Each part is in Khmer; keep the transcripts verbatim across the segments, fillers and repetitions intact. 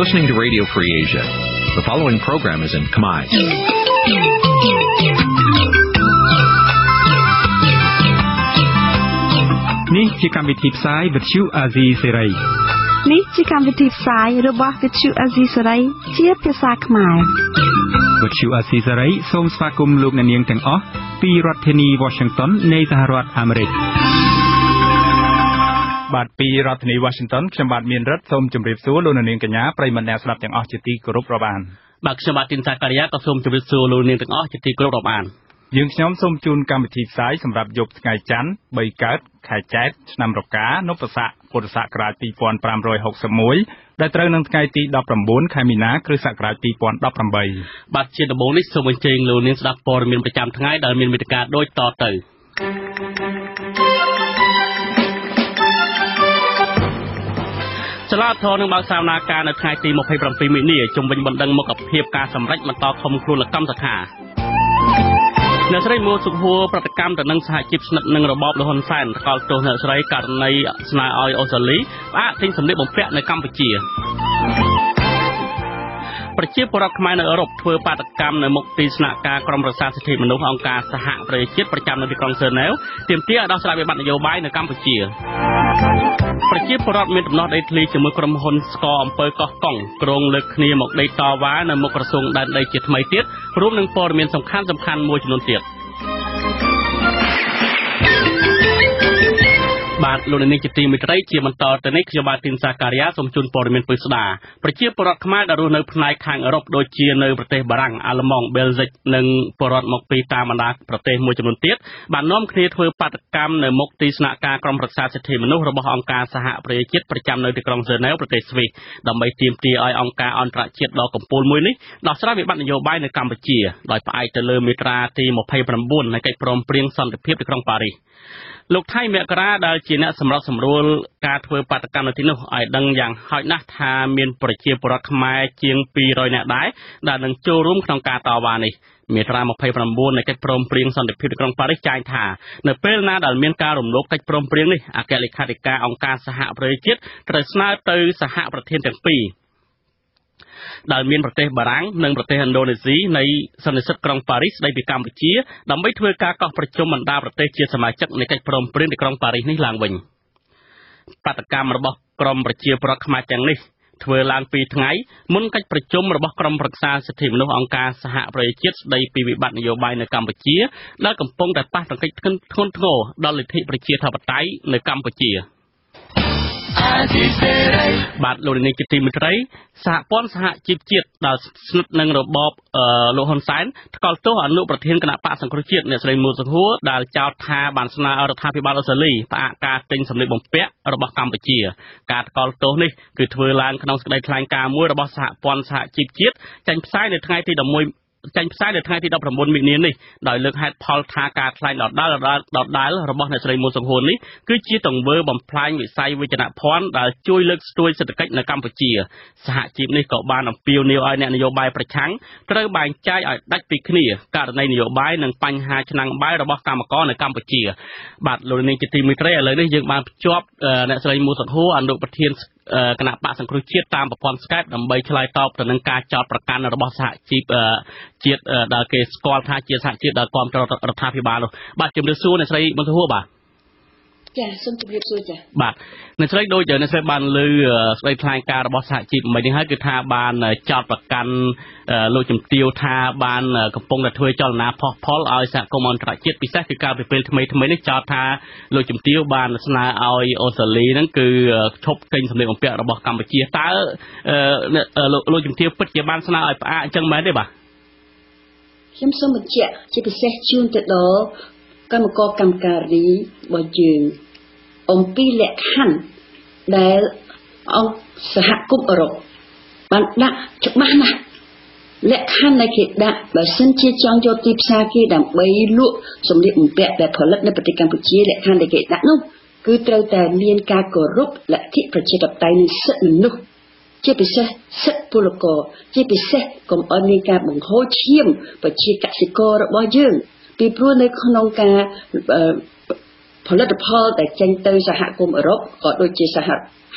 listening to Radio Free Asia. The following program is in Khmer. Nǐ chi càm bi tiệp xáy vệt chiu a zì sê ray. Nǐ chi càm bi tiệp xáyរបស់វិទ្យុអាស៊ីសេរីជាភាសាខ្មែរវិទ្យុអាស៊ីសេរីសូមស្វាគមន៍លោកអ្នកនាងទាំងអស់ពីរដ្ឋធានី Washington នៃសហរដ្ឋអាមេរិកបាទពីរដ្ឋធានី Washington ខ្ញុំបាទមានរិទ្ធសូមជម្រាបសួរលោកអ្នកនាងកញ្ញាប្រិយមិត្តអ្នកស្ដាប់ទាំងអស់ជាទីគោរពរាប់អានបាទខ្ញុំបាទទីនសាការីយ៉ាក៏សូមជម្រាបសួរលោកអ្នកនាងទាំងអស់ជាទីគោរពរាប់អានយើងខ្ញុំសូមជូនកម្មវិធីផ្សាយសម្រាប់យប់ថ្ងៃច័ន្ទបីកើតខែចែកឆ្នាំរកានុបស័កពុទ្ធសករាជពីរពាន់ប្រាំរយហកសិបមួយដែលត្រូវនឹងថ្ងៃទីដប់ប្រាំបួនខែមីនាគ្រិស្តសករាជពីរពាន់ដប់ប្រាំបីបាទជាដំបូងនេះសូមអញ្ជើញលោកនាងស្ដាប់ព័ត៌មានប្រចាំថ្ងៃដែលមានមេត្តាដូចតទៅចលនាធរនឹងបើកសវនាការនៅថ្ងៃទីម្ភៃប្រាំពីរមិនិនាជំវិញបណ្ដឹងមុខភាពការសម្រេចបន្តខំខ្លួនកម្មសខាអ្នកស្រីមួសុខហួរប្រតិកម្មទៅនឹងសហជីពស្និទ្ធនឹងរបបលហ៊ុនសែនថ្កោលទោសអ្នកស្រីករណីស្នើឲ្យអូស្ត្រាលីផ្អាកទិញសម្លៀកបំពាក់នៅកម្ពុជាប្រជាពលរដ្ឋខ្មែរនៅអឺរ៉ុបធ្វើបាតកម្មនៅមុខទីស្នាក់ការក្រមរក្សាសិទ្ធិមនុស្សអង្គការសហប្រជាជាតិប្រចាំនៅទីក្រុងសឺណែវទាមទារឲ្យដោះស្រាយវិបត្តិនយោបាយនៅកម្ពុជាប្រជាពលរដ្ឋមានដំណោះដីធ្លីជាមួយក្រុមហ៊ុនស្កអំពើកោះកុងក្រុងលើកគ្នាមកដីតវ៉ានៅមុខក្រសួងដែនដីជាថ្មីទៀតរួមនឹងព័ត៌មានសំខាន់សំខាន់មួយចំនួនទៀតបាទលោកនាងជាទីមេត្រីជាបន្តទៅនេះខ្ញុំបាទទីនសាការីយ៉ាសូមជូនព័ត៌មានពិស្ដាប្រជាពលរដ្ឋខ្មែរដែលរស់នៅផ្នែកខាងអឺរ៉ុបដូចជានៅប្រទេសបារាំងអាល្លឺម៉ង់បែលហ្សិកនិងពលរដ្ឋមកពីតាមបណ្ដាប្រទេសមួយចំនួនទៀតបាននាំគ្នាធ្វើបាតកម្មនៅមុខទីស្នាក់ការក្រមរក្សាសិទ្ធិមនុស្សរបស់អង្គការសហប្រជាជាតិប្រចាំនៅទីក្រុងហ្សឺណែវប្រទេសស្វីសដើម្បីទាមទារឲ្យអង្គការអន្តរជាតិដ៏កំពូលមួយនេះដោះស្រាយវិបត្តិនយោបាយនៅកម្ពុជាដោយផ្អែកទៅលើមាត្រាទីម្ភៃប្រាំបួននៃកិច្ចព្រមព្រៀងសន្តិភាពទីក្រុងប៉ារីសលោកថៃមករាដែលជាអ្នកសម្របសម្រួលការធ្វើបាតកម្មនៅទីនោះឲ្យដឹងយ៉ាងហោចណាស់ថាមានប្រជាពលរដ្ឋខ្មែរជាងពីររយនាក់ដែរដែលនឹងចូលរួមក្នុងការតវ៉ានេះមាត្រាម្ភៃប្រាំបួននៃកិច្ចព្រមព្រៀងសន្តិភាពទីក្រុងប៉ារីសចែងថានៅពេលណាដែលមានការរំលោភកិច្ចព្រមព្រៀងនេះអគ្គលេខាធិការអង្គការសហប្រជាជាតិត្រូវស្នើទៅសហប្រធានទាំងពីរដែលមានប្រទេសបារាំងនិងប្រទេសឥណ្ឌូនេស៊ីនៃសន្និសីទក្រុងប៉ារីសស្ដីពីកម្ពុជាដើម្បីធ្វើការកោះប្រជុំបណ្ដាប្រទេសជាសមាជិកនៃកិច្ចព្រមព្រៀងទីក្រុងប៉ារីសនេះឡើងវិញបាតកម្មរបស់ក្រមប្រជាពលរដ្ឋខ្មែរទាំងនេះធ្វើឡើងពីថ្ងៃមុនកិច្ចប្រជុំរបស់ក្រុមប្រឹក្សាសិទ្ធិមនុស្សអង្គការសហប្រជាជាតិស្ដីពីវិបត្តិនយោបាយនៅកម្ពុជាដែលកំពុងតែប៉ះទង្គិចធ្ងន់ធ្ងរដល់លទ្ធិប្រជាធិបតេយ្យនៅកម្ពុជាបាទលោកនាងជាទីមេត្រីសហព័ន្ធសហជីពជាតិដែលស្និទ្ធនឹងរបបលោកហ៊ុនសែនថ្កោលទោសអនុប្រធានគណៈបកសង្គ្រោះជាតិអ្នកស្រីមួសុខួរដែលចោទថាបានស្នើឲ្យរដ្ឋាភិបាលអូស្ត្រាលីផ្អាកការទិញសម្លៀកបំពាក់របស់កម្ពុជាការថ្កោលទោសនេះគឺធ្វើឡើងក្នុងសេចក្តីថ្លែងការណ៍មួយរបស់សហព័ន្ធសហជីពជាតិចេញផ្សាយនៅថ្ងៃទីដប់មួយចេញផ្សាយនៅថ្ងៃទីដប់ប្រាំបួនមិនិនានេះដោយលើកហេតុផលថាការថ្លែងដដាលដដាលរបស់អ្នកស្រីមួសុខួរនេះគឺជាទង្វើបំផ្លាញវិស័យវិជ្ជាភ័ណ្ឌដែលជួយលើកស្ទួយសេដ្ឋកិច្ចនៅកម្ពុជាសហជីពនេះក៏បានអំពាវនាវឲ្យអ្នកនយោបាយប្រឆាំងត្រូវបែងចែកឲ្យដាច់ពីគ្នាករណីនយោបាយនិងបញ្ហាឆ្នាំងបាយរបស់កម្មករនៅកម្ពុជាបាទលោកនាងជាទីមេត្រីឥឡូវនេះយើងបានភ្ជាប់អ្នកស្រីមួសុខួរអនុប្រធានគណៈបកសង្គ្រោះជាតិតាមប្រព័ន្ធ Skype ដើម្បីឆ្លើយតបទៅនឹងការចោទប្រកាន់របស់សហជីពជាតិដែលគេស្គាល់ថាជាសហជីពដែលគាំទ្ររដ្ឋាភិបាលនោះបាទជំរាបសួរអ្នកស្រីមួសុខួរបាទចាសូមជម្រាបសួរចាបាទអ្នកស្រីដូចអ្នកស្រីបានលើស្ដីថ្លែងការណ៍របស់សហជីពមិញនេះហើយគឺថាបានចោទប្រកាន់លោកជំទាវថាបានកំពុងតែធ្វើចលនាផុសផុលឲ្យសហគមន៍អន្តរជាតិពិសេសគឺការពីពេលថ្មីថ្មីនេះចោទថាលោកជំទាវបានស្នើឲ្យអូស្ត្រាលីហ្នឹងគឺឈប់ទិញសម្លៀកបំពាក់របស់កម្ពុជាតើលោកជំទាវពិតជាបានស្នើឲ្យផ្អាកអញ្ចឹងមែនទេបាទខ្ញុំសូមបញ្ជាក់ជាពិសេសជូនទៅដល់កម្មករកម្មការីរបស់យើងអំពីលក្ខខណ្ឌដែលអង្គសហគមន៍អឺរ៉ុបបានដាក់ច្បាស់ណាស់លក្ខខណ្ឌដែលគេដាក់បើសិនជាចង់យកទីផ្សារគេដើម្បីលក់សម្លៀកបំពាក់ដែលផលិតនៅប្រទេសកម្ពុជាលក្ខខណ្ឌដែលគេដាក់នោះគឺត្រូវតែមានការគោរពលទ្ធិប្រជាធិបតេយ្យនិងសិទ្ធិមនុស្សជាពិសេសសិទ្ធិពលករជាពិសេសកុំឲ្យមានការបង្ហូរឈាមប្រជាកសិកររបស់យើងពីព្រោះនៅក្នុងការផលិតផលដែលចេញទៅសហគមន៍អឺរ៉ុបក៏ដូចជាសហ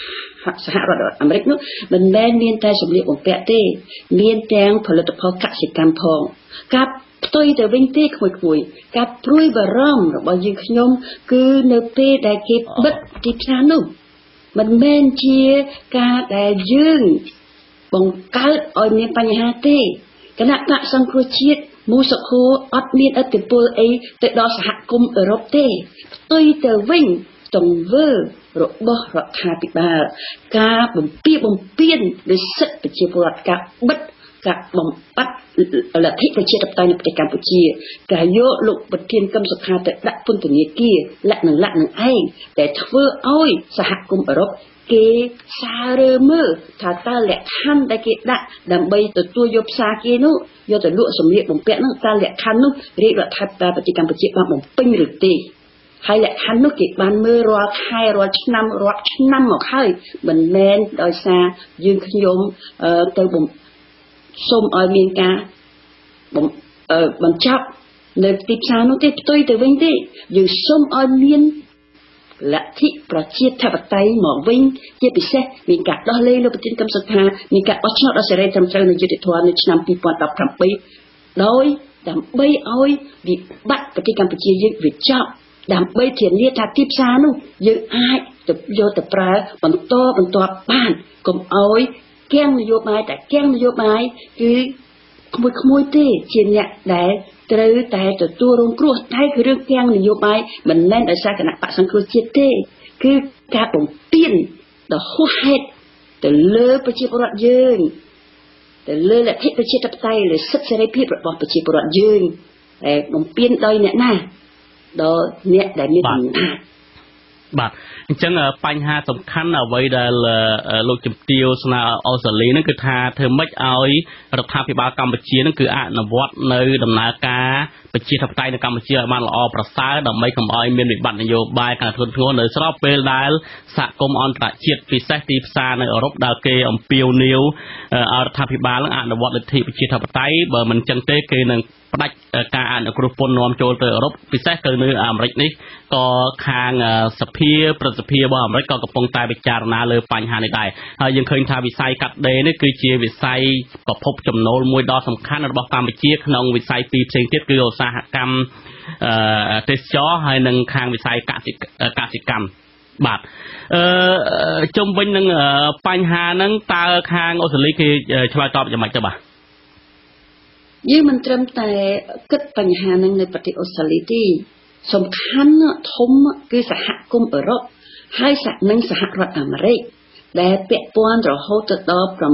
សហរដ្ឋអាមេរិកនោះមិនមែនមានតែសម្លៀកបំពាក់ទេមានទាំងផលិតផលកសិកម្មផងការផ្ទុយទៅវិញទេក្មួយៗការព្រួយបារម្ភរបស់យើងខ្ញុំគឺនៅពេលដែលគេបិទទីផ្សារនោះមិនមែនជាការដែលយើងបង្កើតឲ្យមានបញ្ហាទេគណៈបកសង្គ្រោះជាតិមូសុខូអត់មានឥទ្ធិពលអីទៅដល់សហគមន៍អឺរ៉ុបទេផ្ទុយទៅវិញទង្វើរបស់រដ្ឋាភិបាលការបំពារបំពានលើសិទ្ធិប្រជាពលរដ្ឋការបិទការបំបត្តិលទ្ធិប្រជាធិបតេយ្យនៅប្រទេសកម្ពុជាការយកលោកប្រធានកឹមសុខាទៅដាក់ពន្ធនាគារលាក់នឹងលាក់នឹងឯងតែធ្វើឲ្យសហគមន៍អឺរ៉ុបគេសាររើមើលថាតើលក្ខខណ្ឌដែលគេដាក់ដើម្បីទទួលយកផ្សារគេនោះយកទៅលក់សម្លៀកបំពាក់នោះតើលក្ខខណ្ឌនោះរាជរដ្ឋាភិបាលប្រទេសកម្ពុជាបានបំពេញឬទេហើយលក្ខខណ្ឌនោះគេបានមើលរាល់ខែរាល់ឆ្នាំរាប់ឆ្នាំមកហើយមិនមែនដោយសារយើងខ្ញុំទៅសូមឲ្យមានការបញ្ចប់នៅទីផ្សារនោះទេផ្ទុយទៅវិញទេយើងសូមឲ្យមានលទ្ធិប្រជាធិបតេយ្យមកវិញជាពិសេសមានការដោះលែងលោកប្រធានកឹមសុខាមានការបោះឆ្នោតដ៏សេរីត្រឹមត្រូវនិងយុត្តិធម៌នៅឆ្នាំពីរពាន់ដប់ប្រាំពីរដោយដើម្បីឲ្យវិបត្តិប្រទេសកម្ពុជាយើងវាចប់ដើម្បីធានាថាទីផ្សារនោះយើងអាចទៅយកទៅប្រើបន្តបន្តបានកុំឲ្យគាំងនយោបាយតែគាំងនយោបាយគឺក្មួយៗទេជាអ្នកដែលត្រូវតែទទួលរងគ្រោះតែគឺរឿងគាំងនយោបាយមិនមែនដោយសារគណៈបកសង្គ្រោះជាតិទេគឺការបំពានដ៏ហួសហេតុទៅលើប្រជាពលរដ្ឋយើងទៅលើលទ្ធិប្រជាធិបតេយ្យលើសិទ្ធិសេរីភាពរបស់ប្រជាពលរដ្ឋយើងតែបំពានដោយអ្នកណាដល់អ្នកដែលមានអំណាចបាទអញ្ចឹងបញ្ហាសំខាន់អ្វីដែលលោកជំទាវស្នើអូស្ត្រាលីហ្នឹងគឺថាធ្វើម៉េចឲ្យរដ្ឋាភិបាលកម្ពុជាហ្នឹងគឺអនុវត្តនៅដំណើរការប្រជាធិបតេយ្យនៅកម្ពុជាឲ្យបានល្អប្រសើរដើម្បីកុំឲ្យមានវិបត្តិនយោបាយការធ្ងន់ធ្ងរនៅស្របពេលដែលសហគមន៍អន្តរជាតិពិសេសទីផ្សារនៅអឺរ៉ុបដែលគេអំពាវនាវឲ្យរដ្ឋាភិបាលអនុវត្តលទ្ធិប្រជាធិបតេយ្យបើមិនចឹងទេគេនឹងផ្ដាច់ការអនុគ្រោះពន្ធនាំចូលទៅអឺរ៉ុបពិសេសគឺនៅអាមេរិកនេះក៏ខាងសភាប្រសិទ្ធភាពរបស់អាមេរិកក៏កំពុងតែពិចារណាលើបញ្ហានេះដែរហើយយើងឃើញថាវិស័យកាត់ដេរនេះគឺជាវិស័យប្រភពចំណូលមួយដ៏សំខាន់របស់កម្ពុជាក្នុងវិស័យពីរផ្សេងទៀតគឺឧស្សាហកម្មទេសចរហើយនិងខាងវិស័យកសិកសិកម្មបាទអឺជុំវិញនឹងបញ្ហាហ្នឹងតើខាងអូស្ត្រាលីគេឆ្លើយតបយ៉ាងម៉េចទៅបាទយើងមិនត្រឹមតែគិតបញ្ហានឹងនៅប្រទេសអូស្ត្រាលីទេសំខាន់ធំគឺសហគមន៍អឺរ៉ុបហើយនិងសហរដ្ឋអាមេរិកដែលពាក់ព័ន្ធរហូតទៅដល់700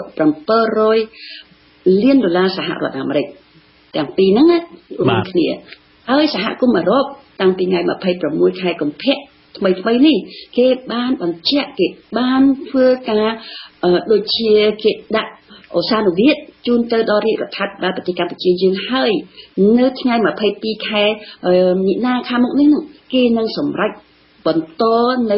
លានដុល្លារសហរដ្ឋអាមេរិកទាំងពីរហ្នឹងរួមគ្នាហើយសហគមន៍អឺរ៉ុបតាំងពីថ្ងៃម្ភៃប្រាំមួយខែកុម្ភៈថ្មីថ្មីនេះគេបានបញ្ជាក់គេបានធ្វើការដូចជាគេដាក់ឧស្សាហនុវិទ្យាជូនទៅដល់រាជរដ្ឋាភិបាលប្រទេសកម្ពុជាយើងហើយនៅថ្ងៃម្ភៃពីរខែមីនាខាងមុខនេះគេនឹងសម្រេចបន្តនៅ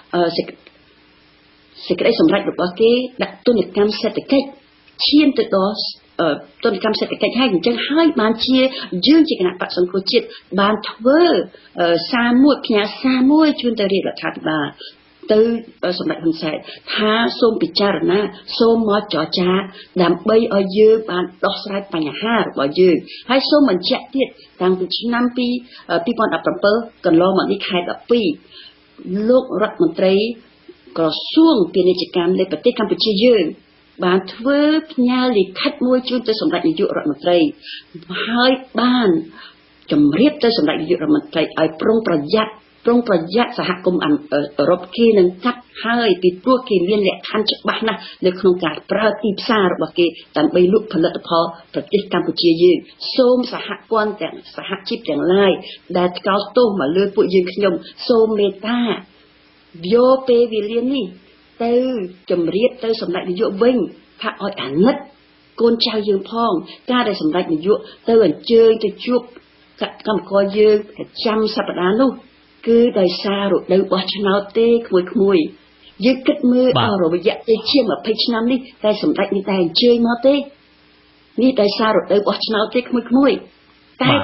សេចក្តីសម្រេចរបស់គេដាក់ទណ្ឌកម្មសេដ្ឋកិច្ចឈានទៅដល់ទណ្ឌកម្មសេដ្ឋកិច្ចហើយអញ្ចឹងហើយបានជាយើងជាគណៈបក្សសង្គ្រោះជាតិបានធ្វើសារមួយផ្ញើសារមួយជូនទៅរាជរដ្ឋាភិបាលទៅសម្ដេចហ៊ុនសែនថាសូមពិចារណាសូមមកចរចាដើម្បីឲ្យយើងបានដោះស្រាយបញ្ហារបស់យើងហើយសូមបញ្ជាក់ទៀតតាំងពីឆ្នាំពីរពាន់ដប់ប្រាំពីរកន្លងមកនេះខែដប់ពីរលោករដ្ឋមន្ត្រីក្រសួងពាណិជ្ជកម្មនៃប្រទេសកម្ពុជាយើងបានធ្វើផ្ញើលិខិតមួយជូនទៅសម្ដេចនាយករដ្ឋមន្ត្រីហើយបានជម្រាបទៅសម្ដេចនាយករដ្ឋមន្ត្រីឲ្យប្រុងប្រយ័ត្នប្រុងប្រយ័ត្នសហគមន៍អឺរ៉ុបគេនឹងកាត់ហើយពីព្រោះគេមានលក្ខខណ្ឌច្បាស់ណាស់នៅក្នុងការប្រើទីផ្សាររបស់គេដើម្បីលក់ផលិតផលប្រទេសកម្ពុជាយើងសូមសហព័ន្ធទាំងសហជីពទាំងឡាយដែលថ្កោលទោសមកលើពួកយើងខ្ញុំសូមមេត្តាយកពេលវេលានេះទៅជម្រាបទៅសម្ដេចនាយកវិញថាឲ្យអាណិតកូនចៅយើងផងការដែលសម្ដេចនាយកទៅអញ្ជើញទៅជួបកម្មករយើងប្រចាំសប្តាហ៍នោះគឺដោយសាររដូវបោះឆ្នោតទេក្មួយៗយើងគិតមើលអស់រយៈពេលជាងម្ភៃឆ្នាំនេះតែសម្ដេចនេះតែអញ្ជើញមកទេនេះដោយសាររដូវបោះឆ្នោតទេក្មួយៗតែការ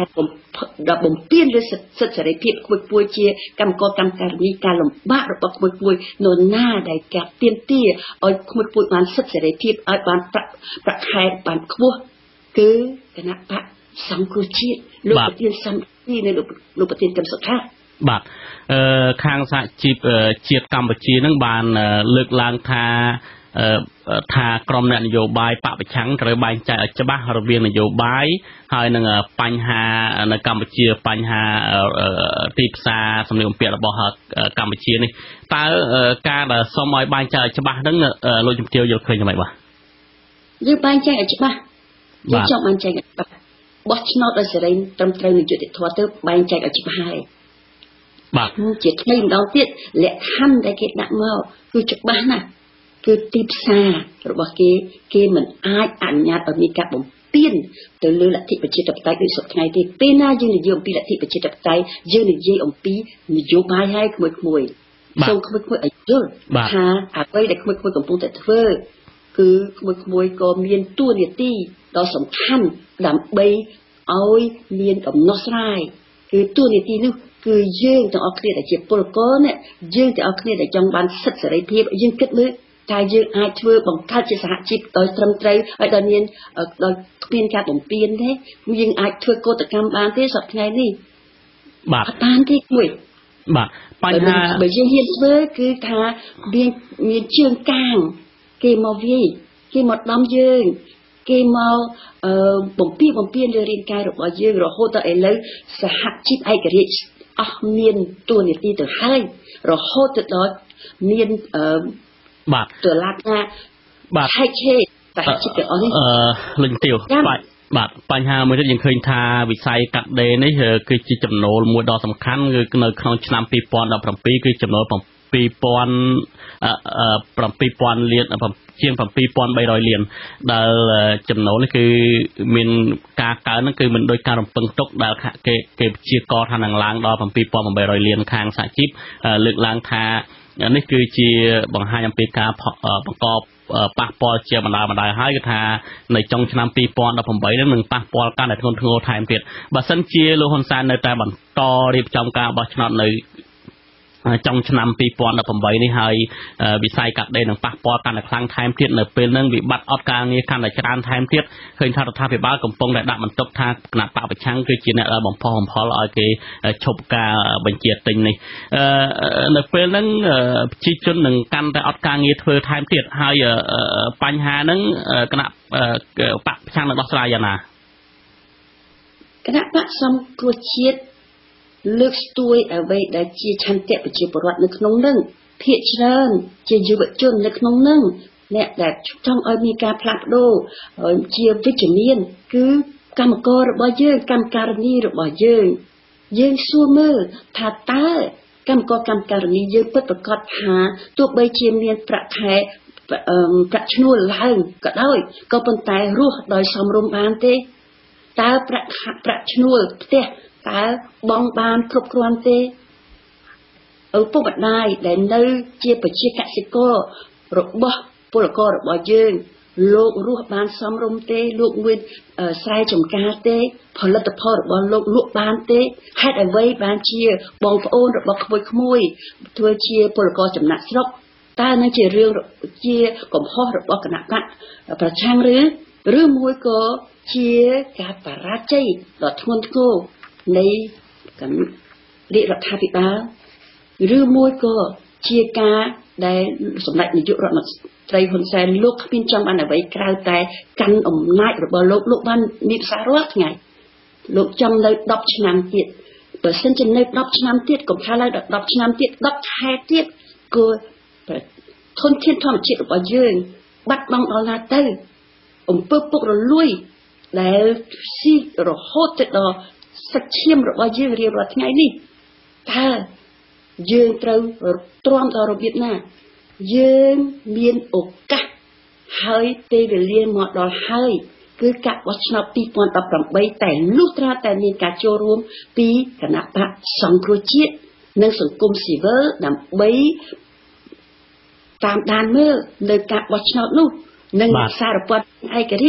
តែដល់បំពេញលើសិទ្ធិសេរីភាពក្មួយក្មួយជាកម្មករកម្មការិនីការលំបាករបស់ក្មួយក្មួយនរណាដែលការទាមទារឲ្យក្មួយក្មួយបានសិទ្ធិសេរីភាពឲ្យបានប្រាក់ប្រាក់ខែបានខ្ពស់គឺគណៈបកសង្គ្រោះជាតិលោកប្រធានសន្តិនៃលោកប្រធានកឹមសុខាបាទអឺខាងសហជីពជាតិកម្ពុជានឹងបានលើកឡើងថាថាក្រមអ្នកនយោបាយបពប្រឆាំងត្រូវបែងចែកឲ្យច្បាស់រវាងនយោបាយហើយនឹងបញ្ហានៅកម្ពុជាបញ្ហាទីផ្សារសម្ភារបំពាក់របស់កម្ពុជានេះតើការដែលសុំឲ្យបែងចែកឲ្យច្បាស់ហ្នឹងលោកជំទាវយល់ឃើញយ៉ាងម៉េចបាទយើងបែងចែកឲ្យច្បាស់យើងចង់បែងចែកឲ្យច្បាស់បោះឆ្នោតឲ្យសេរីត្រឹមត្រូវនឹងយុត្តិធម៌ទៅបែងចែកឲ្យច្បាស់ហើយបាទជាថ្មីម្ដងទៀតលក្ខខណ្ឌដែលគេដាក់មកគឺច្បាស់ណាស់គឺទីផ្សាររបស់គេគេមិនអាចអនុញ្ញាតឲ្យមានការបំពានទៅលើលទ្ធិប្រជាធិបតេយ្យដូចសពថ្ងៃទេពេលណាយើងនិយាយអំពីលទ្ធិប្រជាធិបតេយ្យយើងនិយាយអំពីនយោបាយឲ្យក្មួយក្មួយសូមក្មួយក្មួយឲ្យយល់ថាអ្វីដែលក្មួយក្មួយកំពុងតែធ្វើគឺក្មួយក្មួយក៏មានតួនាទីដ៏សំខាន់ដើម្បីឲ្យមានដំណោះស្រាយគឺតួនាទីនោះគឺយើងទាំងអស់គ្នាដែលជាពលករនេះយើងទាំងអស់គ្នាដែលចង់បានសិទ្ធិសេរីភាពយើងគិតមើលតែយើងអាចធ្វើបង្កើតជាសហជីពដោយត្រឹមត្រូវហើយដល់មានដោយគ្មានការបំពានទេយើងអាចធ្វើកោតកម្មបានទេសប្តាហ៍នេះបាទបានទេគួយបាទបញ្ហាបើយើងហ៊ានធ្វើគឺថាមានមានជើងកាងគេមកវាយគេមកដំយើងគេមកអឺបំពីបំពេញលើរាងកាយរបស់យើងរហូតដល់ឥឡូវសហជីពឯករាជ្យអស់មានតួនាទីទៅហើយរហូតទៅដល់មានអឺបាទតើឡាណាបាទហេតុហេតុសហជីពទាំងអស់នេះអឺលិញទាវបាទបាទបញ្ហាមួយទៀតយើងឃើញថាវិស័យកាត់ដេរនេះគឺជាចំណូលមួយដ៏សំខាន់គឺនៅក្នុងឆ្នាំពីរពាន់ដប់ប្រាំពីរគឺចំណូលពីរពាន់ប្រាំពីរពាន់លានជាងប្រាំពីរពាន់បីរយលានដែលចំណូលនេះគឺមានការកើនហ្នឹងគឺមិនដូចការរំពឹងទុកដែលគេគេព្យាករណ៍ថានឹងឡើងដល់ប្រាំពីរពាន់ប្រាំបីរយលានខាងសហជីពលើកឡើងថានេះគឺជាបង្ហាញអំពីការបង្កប៉ះពាល់ជាបណ្ដាបណ្ដាហើយគឺថានៅចុងឆ្នាំពីរពាន់ដប់ប្រាំបីនេះនឹងប៉ះពាល់កាន់តែធ្ងន់ធ្ងរថែមទៀតបើសិនជាលោកហ៊ុនសែននៅតែបន្តរៀបចំការបោះឆ្នោតនៅចុងឆ្នាំពីរពាន់ដប់ប្រាំបីនេះហើយវិស័យកាត់ដេរនឹងប៉ះពាល់កាន់តែខ្លាំងថែមទៀតនៅពេលហ្នឹងវិបត្តិអត់ការងារកាន់តែច្រើនថែមទៀតឃើញថារដ្ឋាភិបាលកំពុងតែដាក់បន្ទុកថាគណៈបកប្រឆាំងគឺជាអ្នកដែលបំផុសបំផុលឲ្យគេឈប់ការបញ្ជាទិញនេះនៅពេលហ្នឹងប្រជាជននឹងកាន់តែអត់ការងារធ្វើថែមទៀតហើយបញ្ហាហ្នឹងគណៈបកប្រឆាំងនឹងដោះស្រាយយ៉ាងណាគណៈបកសង្គ្រោះជាតិលើកស្ទួយអ្វីដែលជាឆន្ទៈប្រជាពលរដ្ឋនៅក្នុងនឹងភាគច្រើនជាយុវជននៅក្នុងនឹងអ្នកដែលចង់ឲ្យមានការផ្លាស់ប្ដូរជាវិជ្ជមានគឺកម្មកររបស់យើងកម្មការិនីរបស់យើងយើងសួរមើលថាតើកម្មករកម្មការិនីយើងពិតប្រាកដថាទោះបីជាមានប្រាក់ខែប្រាក់ឈ្នួលឡើងក៏ដោយក៏ប៉ុន្តែរស់ដោយសមរម្យបានទេតើប្រាក់ប្រាក់ឈ្នួលផ្ទះតើបងបានគ្រប់គ្រាន់ទេឪពុកម្ដាយដែលនៅជាប្រជាកសិកររបស់ពលកររបស់យើងលោករស់បានសមរម្យទេលោកមានស្រែចម្ការទេផលិតផលរបស់លោកលក់បានទេហេតុអ្វីបានជាបងប្អូនរបស់ក្មួយក្មួយធ្វើជាពលករចំណាក់ស្រុកតើនឹងជារឿងជាកំហុសរបស់គណៈបកប្រឆាំងឬឬមួយក៏ជាការបរាជ័យដ៏ធ្ងន់ធ្ងរនៃគណៈរដ្ឋាភិបាលឬមួយក៏ជាការដែលសម្ដេចនាយករដ្ឋមន្ត្រីហ៊ុនសែនលោកគ្មានចង់បានអ្វីក្រៅតែកាន់អំណាចរបស់លោកលោកបានមានប្រសាសន៍រាល់ថ្ងៃលោកចង់នៅដប់ឆ្នាំទៀតបើសិនជានៅដប់ឆ្នាំទៀតកុំថាឡើយដល់ដប់ឆ្នាំទៀតដប់ខែទៀតគឺធនធានធម្មជាតិរបស់យើងបាត់បង់ដល់ណាទៅអំពើពុករលួយដែលស៊ីរហូតទៅដល់សាច់ឈាមរបស់យើងរៀងរាល់ថ្ងៃនេះតើយើងត្រូវទ្រាំដល់របៀបណាយើងមានឱកាសហើយពេលវេលាមកដល់ហើយគឺការបោះឆ្នោតពីរពាន់ដប់ប្រាំបីតែលុះត្រាតែមានការចូលរួមពីគណៈបកសង្គ្រោះជាតិនិងសង្គមស៊ីវិលដើម្បីតាមដានមើលនៅការបោះឆ្នោតនោះនិងសារព័ត៌មានឯករាជ្យ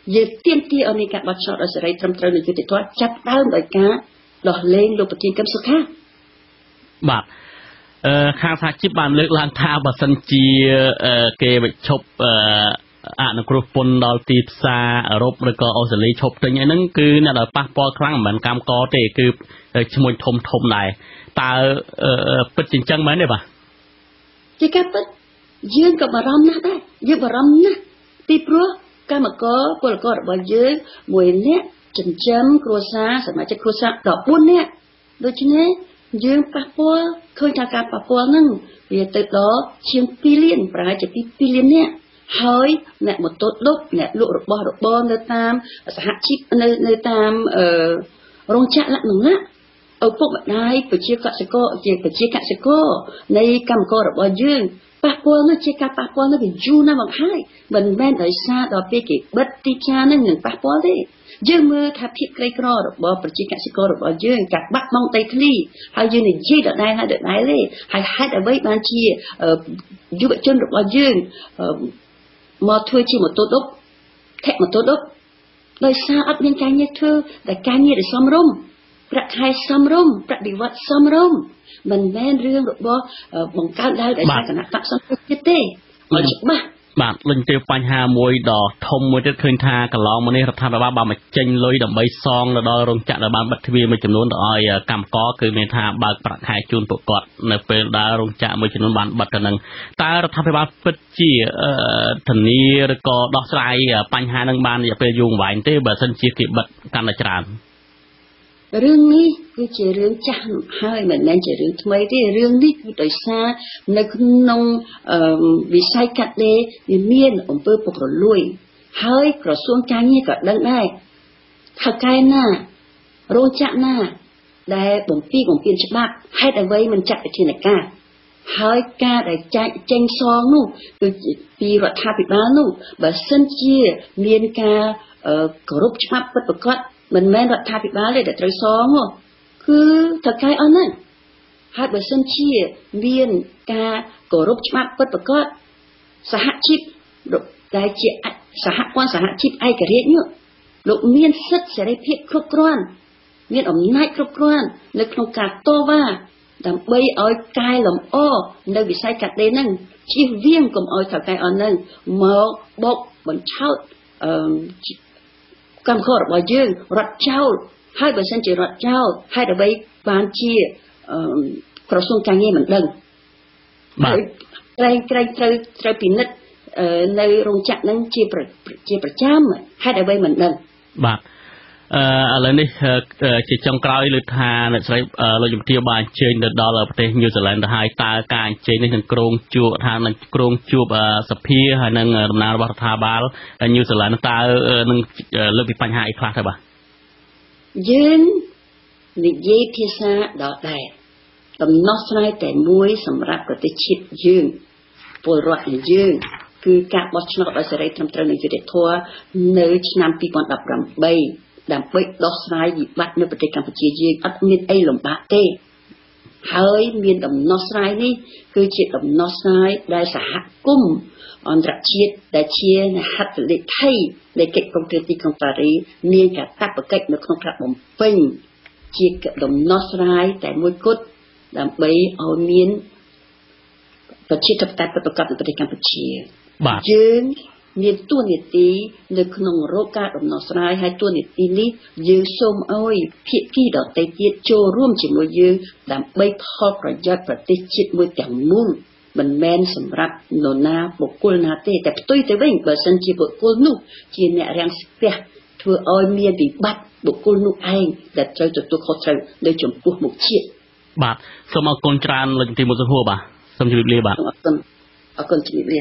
យើងទៀមទាឲ្យមានការបោះឆ្នោតដោយសេរីត្រឹមត្រូវនិងយុត្តិធម៌ចាប់ដើមដោយការដោះលែងលោកប្រធានកឹមសុខាបាទអឺខាងសហជីពបានលើកឡើងថាបើសិនជាគេវិឈប់អឺអនុគ្រោះពន្ធដល់ទីផ្សារអឺរ៉ុបឬក៏អូស្ត្រាលីឈប់ទិញអីហ្នឹងគឺអ្នកដែលប៉ះពាល់ខ្លាំងមិនមែនកម្មករទេគឺឈ្មោះធំធំដែរតើពិតជាអញ្ចឹងមែនទេបាទជាការពិតយើងក៏បារម្ភណាស់ដែរយើងបារម្ភណាស់ពីព្រោះកម្មករពលកររបស់យើងមួយនាក់ចិញ្ចឹមគ្រួសារសមាជិកគ្រួសារដប់បួននាក់ដូច្នេះយើងប៉ះពាល់ឃើញថាការប៉ះពាល់ហ្នឹងវាទៅដល់ជាងពីរលានប្រហែលជាពីរលាននាក់ហើយអ្នកម៉ូតូឌុបអ្នកលក់របស់របរនៅតាមសហជីពនៅនៅតាមអឺរោងចក្រលក្ខណៈឪពុកម្ដាយប្រជាកសិករជាប្រជាកសិករនៃកម្មកររបស់យើងប៉ះពាល់នោះជាការប៉ះពាល់នោះវាយូរណាស់មកហើយមិនមែនដោយសារដល់ពេលគេបិទទីផ្សារនឹងនឹងប៉ះពាល់ទេយើងមើលថាភាពក្រីក្ររបស់ប្រជាកសិកររបស់យើងការបាត់បង់ដីធ្លីហើយយើងនិយាយដដែលហើយដដែលទេហើយហេតុអ្វីបានជាយុវជនរបស់យើងមកធ្វើជាម៉ូតូឌុបថេម៉ូតូឌុបដោយសារអត់មានការងារធ្វើតែការងារដែលសមរម្យប្រាក់ខែសមរម្យប្រតិបត្តិសមរម្យមិនមែនរឿងរបស់បង្កើតឡើងដោយសារគណៈបកសង្គ្រោះជាតិទេឲ្យច្បាស់បាទលេញទៅបញ្ហាមួយដ៏ធំមួយទៀតឃើញថាកន្លងមកនេះរដ្ឋាភិបាលបានបញ្ចេញលុយដើម្បីសងទៅដល់រោងចក្រដែលបានបិទទ្វារមួយចំនួនទៅឲ្យកម្មករគឺមានថាបើកប្រាក់ខែជូនពួកគាត់នៅពេលដែលរោងចក្រមួយចំនួនបានបិទទៅនឹងតើរដ្ឋាភិបាលពិតជាធានាឬក៏ដោះស្រាយបញ្ហានឹងបានរយៈពេលយូរអង្វែងទេបើសិនជាគេបិទកាន់តែច្រើនរឿងនេះគឺជារឿងចាស់ហើយមិនមែនជារឿងថ្មីទេរឿងនេះគឺដោយសារនៅក្នុងវិស័យកាត់ដេរវាមានអំពើពុករលួយហើយក្រសួងការងារក៏ដឹងដែរថាកែណារោងចក្រណាដែលបំពីបំពេញច្បាប់ហេតុអ្វីមិនចាត់វិធានការហើយការដែលចាច់ចេញសងនោះគឺពីរដ្ឋាភិបាលនោះបើសិនជាមានការគោរពច្បាប់ពិតប្រាកដមិនមែនរដ្ឋាភិបាលទេដែលត្រូវសងគឺតកែអស់ហ្នឹងហើយបើសិនជាមានការគោរពច្បាប់ពិតប្រាកដសហជីពដែលជាសហព័ន្ធសហជីពឯករាជ្យនោះលោកមានសិទ្ធិសេរីភាពគ្រប់គ្រាន់មានអំណាចគ្រប់គ្រាន់នៅក្នុងការតវ៉ាដើម្បីឲ្យកែលម្អនៅវិស័យកាត់ដេរហ្នឹងជៀសវាងកុំឲ្យតកែអស់ហ្នឹងមកបោកបញ្ឆោតអឺកម្មកររបស់យើងរត់ចោលហើយបើសិនជារត់ចោលហេតុអ្វីបានជាក្រសួងការងារមិនដឹងបាទក្រែងក្រែងត្រូវត្រូវពិនិត្យនៅរោងចក្រហ្នឹងជាជាប្រចាំហេតុអ្វីមិនដឹងបាទអឺឥឡូវនេះជាចុងក្រោយលើកថាអ្នកស្រីលោកជំទាវបានអញ្ជើញទៅដល់ប្រទេសញូហ្សេឡង់ទៅហើយតើការអញ្ជើញនេះនឹងក្រុងជួបថានឹងក្រុងជួបសភាហើយនឹងដំណើររបស់រដ្ឋាភិបាលញូហ្សេឡង់តើនឹងលើកពីបញ្ហាអីខ្លះទៅបាទយើងនិយាយភាសាដល់ដែរដំណោះស្រាយតែមួយសម្រាប់ប្រទេសជាតិយើងពលរដ្ឋយើងគឺការបោះឆ្នោតដោយសេរីត្រឹមត្រូវនិងយុត្តិធម៌នៅឆ្នាំពីរពាន់ដប់ប្រាំបីដើម្បីដោះស្រាយវិបត្តិនៅប្រទេសកម្ពុជាយើងអត់មានអីលំបាកទេហើយមានដំណោះស្រាយនេះគឺជាដំណោះស្រាយដែលសហគមន៍អន្តរជាតិដែលជាហត្ថលេខីនៃកិច្ចព្រមព្រៀងទីក្រុងប៉ារីសមានកាតព្វកិច្ចនៅក្នុងការបំពេញជាដំណោះស្រាយតែមួយគត់ដើម្បីឲ្យមានប្រជាធិបតេយ្យពិតប្រាកដនៅប្រទេសកម្ពុជាយើងមានទួនាទីនៅក្នុងរោគការដំណោះស្រាយហើយទួនាទីនេះយើងសូមឲ្យភាគីដទៃទៀតចូលរួមជាមួយយើងដើម្បីផលប្រយោជន៍ប្រទេសជាតិមួយទាំងមូលមិនមែនសម្រាប់នរណាបុគ្គលណាទេតែផ្ទុយទៅវិញបើសិនជាបុគ្គលនោះជាអ្នករាំងស្ទះធ្វើឲ្យមានវិបត្តិបុគ្គលនោះឯងដែលត្រូវទទួលខុសត្រូវនៅចំពោះមុខជាតិបាទសូមអរគុណច្រើនលោកជំទាវ មុខសុហួរបាទសូមជម្រាបលាបាទអរគុណអរគុណជម្រាបលា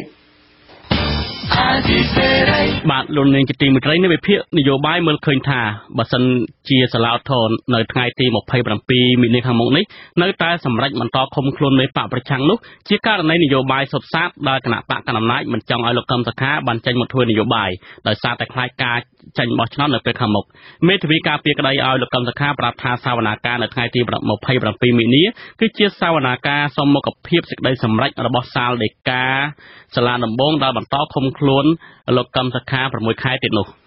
បាទលោកនាងជាទីមេត្រីនៃវិភាគនយោបាយមើលឃើញថាបើសិនជាសាឡាវថននៅថ្ងៃទីម្ភៃប្រាំពីរមីនាខាងមុខនេះនៅតែសម្រេចបន្តឃុំខ្លួនមេបកប្រឆាំងនោះជាករណីនយោបាយសុបសាបដែលគណៈបកកណ្ដាលអំណាចមិនចង់ឲ្យលោកកឹមសុខាបានចេញមកធ្វើនយោបាយដោយសារតែខ្លាចការចាញ់បោះឆ្នោតនៅពេលខាងមុខមេធាវីការពារក្តីឲ្យលោកកឹមសុខាប្រាប់ថាសវនាការនៅថ្ងៃទីម្ភៃប្រាំពីរមីនាគឺជាសវនាការសមមុខភាពសេចក្តីសម្រេចរបស់សាលដីកាសាលាដំបងដែលបន្តឃុំខ្លួនលោកកឹមសុខាប្រាំមួយខែទៀតនោះ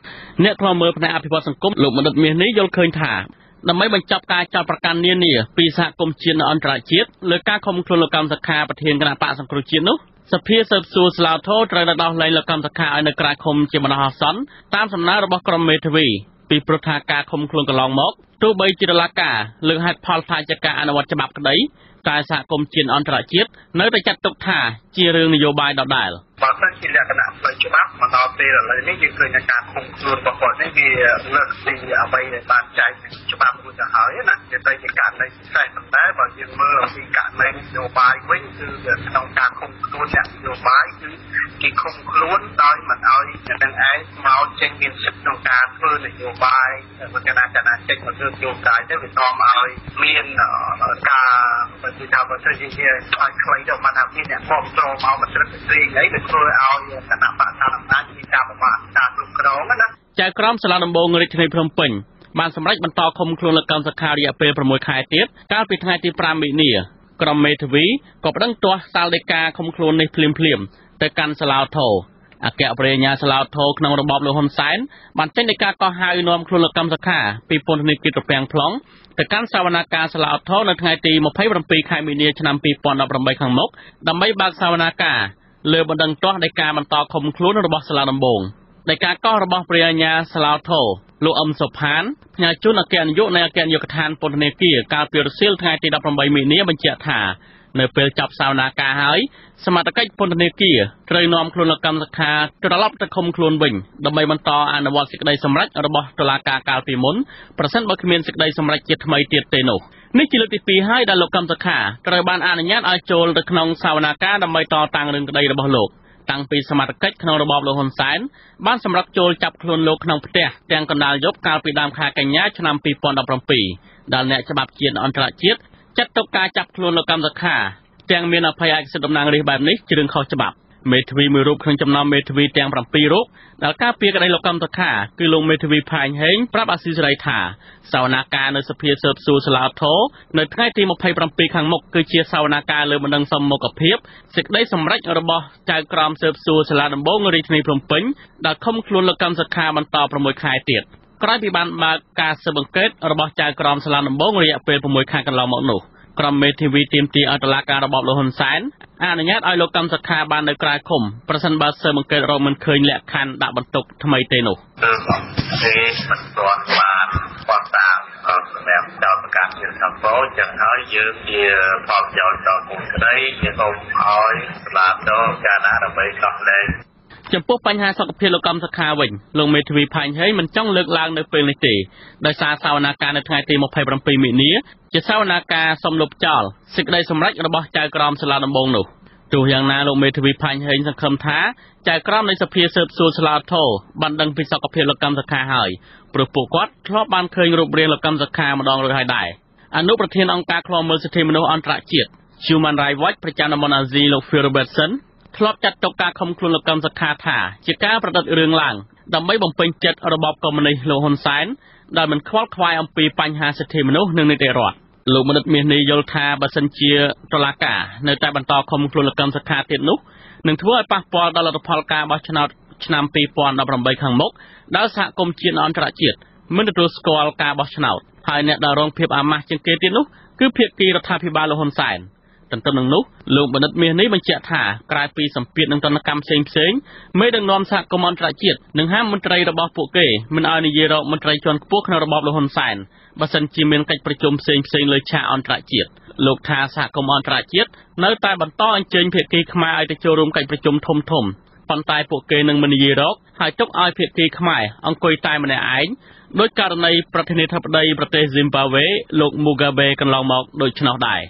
អ្នកខ្លោមើលផ្នែកអភិវឌ្ឍសង្គមលោកមនិតមាសនេះយល់ឃើញថាដើម្បីបញ្ចប់ការចោទប្រកាន់នានាពីសហគមន៍ជាតិនិងអន្តរជាតិលើការខំខ្លួនលោកកម្មសខាប្រធានគណៈបកសង្គ្រោះជាតិនោះសភាស៊ើបសួរស្លាវធរត្រូវតែដោះលែងលោកកម្មសខាឲ្យនៅក្រៅឃុំជាបណ្ដោះអាសន្នតាមសំណើរបស់ក្រុមមេធាវីពីព្រោះថាការខំខ្លួនកន្លងមកទោះបីជាតុលាការលើកហេតុផលថាជាការអនុវត្តច្បាប់ក្តីតែសហគមន៍ជាតិអន្តរជាតិនៅតែចាត់ទុកថាជារឿងនយោបាយដដែលបើសិនជាលក្ខណៈផ្លូវច្បាប់មកដល់ពេលឥឡូវនេះយើងឃើញថាការឃុំខ្លួនរបស់គាត់នេះវាលើកពីអ្វីដែលបានចែងច្បាប់រួចទៅហើយណាវាទៅជាករណីពិសេសប៉ុន្តែបើយើងមើលអំពីករណីនយោបាយវិញគឺក្នុងការឃុំខ្លួនអ្នកនយោបាយគឺគេឃុំខ្លួនដោយមិនឲ្យអ្នកទាំងឯងមកចេញមានសិទ្ធិក្នុងការធ្វើនយោបាយមិនគណៈកណ្ដាលចេញមកធ្វើនយោបាយទៅវានាំឲ្យមានការបើទីថាបើសិនជាឲ្យខ្លីទៅមកថាមានអ្នកគ្រប់គ្រងមកមកត្រឹមត្រីអីទៅធ្វើឲ្យគណៈបកតាមអំណាចមានការប្រមាថការគ្រប់គ្រងណាចៅក្រមសាលាដំបងរាជធានីភ្នំពេញបានសម្រេចបន្តឃុំខ្លួនលោកកម្មសខារយៈពេលប្រាំមួយខែទៀតកាលពីថ្ងៃទីប្រាំមីនាក្រុមមេធាវីក៏ប្តឹងទាស់សាលដីកាឃុំខ្លួននេះភ្លាមភ្លាមទៅកាន់សាឡាវថោអគ្គប្រញ្ញាសាឡាវថោក្នុងរបបលោកហ៊ុនសែនបានចេញដីកាកោះហៅនាំខ្លួនលោកកម្មសខាពីពន្ធនាគារត្រពាំង plong ទៅកាន់សវនាការសាឡាវថោនៅថ្ងៃទីម្ភៃប្រាំពីរខែមីនាឆ្នាំពីរពាន់ដប់ប្រាំបីខាងមុខដើម្បីបើកសវនាការលើបណ្ដឹងទាស់ដីកាបន្តឃុំខ្លួនរបស់សាលាដំបងដីកាកោះរបស់ព្រះអាញាសាឡាវថោលោកអឹមសុផានផ្ញើជូនអគ្គនាយកនៃអគ្គនាយកដ្ឋានពន្ធនាគារកាលពីរសៀលថ្ងៃទីដប់ប្រាំបីមីនាបញ្ជាក់ថានៅពេលចាប់សវនាការហើយសមត្ថកិច្ចពន្ធនាគារត្រូវនាំខ្លួនលោកកម្មសខាត្រឡប់ទៅឃុំខ្លួនវិញដើម្បីបន្តអនុវត្តសេចក្តីសម្រេចរបស់តុលាការកាលពីមុនប្រសិនបើគ្មានសេចក្តីសម្រេចជាថ្មីទៀតទេនោះនេះជាលើកទីពីរហើយដែលលោកកម្មសខាត្រូវបានអនុញ្ញាតឲ្យចូលទៅក្នុងសវនាការដើម្បីតតាំងរឿងក្តីរបស់លោកតាំងពីសមត្ថកិច្ចក្នុងរបបលោកហ៊ុនសែនបានសម្រាប់ចូលចាប់ខ្លួនលោកក្នុងផ្ទះទាំងកណ្ដាលយប់កាលពីដើមខែកញ្ញាឆ្នាំពីរពាន់ដប់ប្រាំពីរដែលអ្នកច្បាប់ជាតិអន្តរជាតិចាត់ទុកការចាប់ខ្លួនលោកកម្មសខាទាំងមានអភ័យឯកសិទ្ធិតំណាងរាស្ត្របែបនេះជារឿងខុសច្បាប់មេធាវីមួយរូបក្នុងចំណោមមេធាវីទាំងប្រាំពីររូបដែលការពារក្តីលោកកម្មសខាគឺលោកមេធាវីផាញហេងប្រាប់អាស៊ីសេរីថាសវនាការនៅសភាស៊ើបសួរសាឡាវថោនៅថ្ងៃទីម្ភៃប្រាំពីរខាងមុខគឺជាសវនាការលើបណ្ដឹងសមមុខភាពសេចក្តីសម្រេចរបស់ចៅក្រមស៊ើបសួរសាលាដំបងរាជធានីភ្នំពេញដែលឃុំខ្លួនលោកកម្មសខាបន្តប្រាំមួយខែទៀតក្រោយពីបានបើកការស៊ើបអង្កេតរបស់ចៅក្រមសាលាដំបងរយៈពេលប្រាំមួយខែកន្លងមកនោះក្រុមមេធាវីទាមទារឲ្យតុលាការរបបលោកហ៊ុនសែនអនុញ្ញាតឲ្យលោកកម្មសខាបាននៅក្រៅឃុំប្រសិនបើស៊ើបអង្កេតរកមិនឃើញលក្ខខណ្ឌដាក់បន្ទុកថ្មីទេនោះគឺទេមិនទាន់បានបោះតាំងសម្រាប់ចោតប្រកាសជាសម្ពោធចឹងហើយយើងជាផលប្រយោជន៍ដល់គុំក្តីជាសូមឲ្យសាលាដោចារណាដើម្បីដោះលែងចំពោះបញ្ហាសុខភាពលោកកម្មសខាវិញលោកមេធាវីផាញ់ហេងមិនចង់លើកឡើងនៅពេលនេះទេដោយសារសវនាការនៅថ្ងៃទីម្ភៃប្រាំពីរមីនាជាសវនាការសំលុបចោលសេចក្តីសម្រេចរបស់ចៅក្រមសាលាដំបងនោះទោះយ៉ាងណាលោកមេធាវីផាញ់ហេងសង្ឃឹមថាចៅក្រមនៃសភាស៊ើបសួរសាលាធរបានដឹងពីសុខភាពលោកកម្មសខាហើយព្រោះពួកគាត់ធ្លាប់បានឃើញរូបរាងលោកកម្មសខាម្ដងរួចហើយដែរអនុប្រធានអង្គការឃ្លាំមើលសិទ្ធិមនុស្សអន្តរជាតិ Human Rights Watch ប្រចាំតំបន់អាស៊ីលោក Phil Robertsonធ្លាប់ចាត់ទុកការខំខ្លួនលោកកម្មសខាថាជាការប្រឌិតរឿងឡើងដើម្បីបំពេញចិត្តរបបកុម្មុយនីសលោកហ៊ុនសែនដែលមិនខ្វល់ខ្វាយអំពីបញ្ហាសិទ្ធិមនុស្សនិងនីតិរដ្ឋលោកមនិតមាសនេះយល់ថាបើសិនជាតុលាការនៅតែបន្តខំខ្លួនលោកកម្មសខាទៀតនោះនឹងធ្វើឲ្យប៉ះពាល់ដល់លទ្ធផលការបោះឆ្នោតឆ្នាំពីរពាន់ដប់ប្រាំបីខាងមុខដែលសហគមន៍ជាតិអន្តរជាតិមិនទទួលស្គាល់ការបោះឆ្នោតហើយអ្នកដែលរងភាពអាម៉ាស់ជាងគេទៀតនោះគឺភាគីរដ្ឋាភិបាលលោកហ៊ុនសែនទន្ទឹមនឹងនោះលោកបណ្ឌិតមាសនេះបញ្ជាក់ថាក្រៅពីសម្ពាធនឹងទណ្ឌកម្មផ្សេងផ្សេងមេដឹកនាំសហគមន៍អន្តរជាតិនិងហាមមន្ត្រីរបស់ពួកគេមិនឲ្យនិយាយរកមន្ត្រីជាន់ខ្ពស់ក្នុងរបបលោកហ៊ុនសែនបើសិនជាមានកិច្ចប្រជុំផ្សេងផ្សេងលើឆាកអន្តរជាតិលោកថាសហគមន៍អន្តរជាតិនៅតែបន្តអញ្ជើញភាគីខ្មែរឲ្យទៅចូលរួមកិច្ចប្រជុំធំធំប៉ុន្តែពួកគេនឹងមិននិយាយរកហើយទុកឲ្យភាគីខ្មែរអង្គុយតែម្នាក់ឯងដោយករណីប្រធានាធិបតីប្រទេសស៊ីមបាវេលោកមូហ្គាបេកន្លងមកដូច្នោះដែរ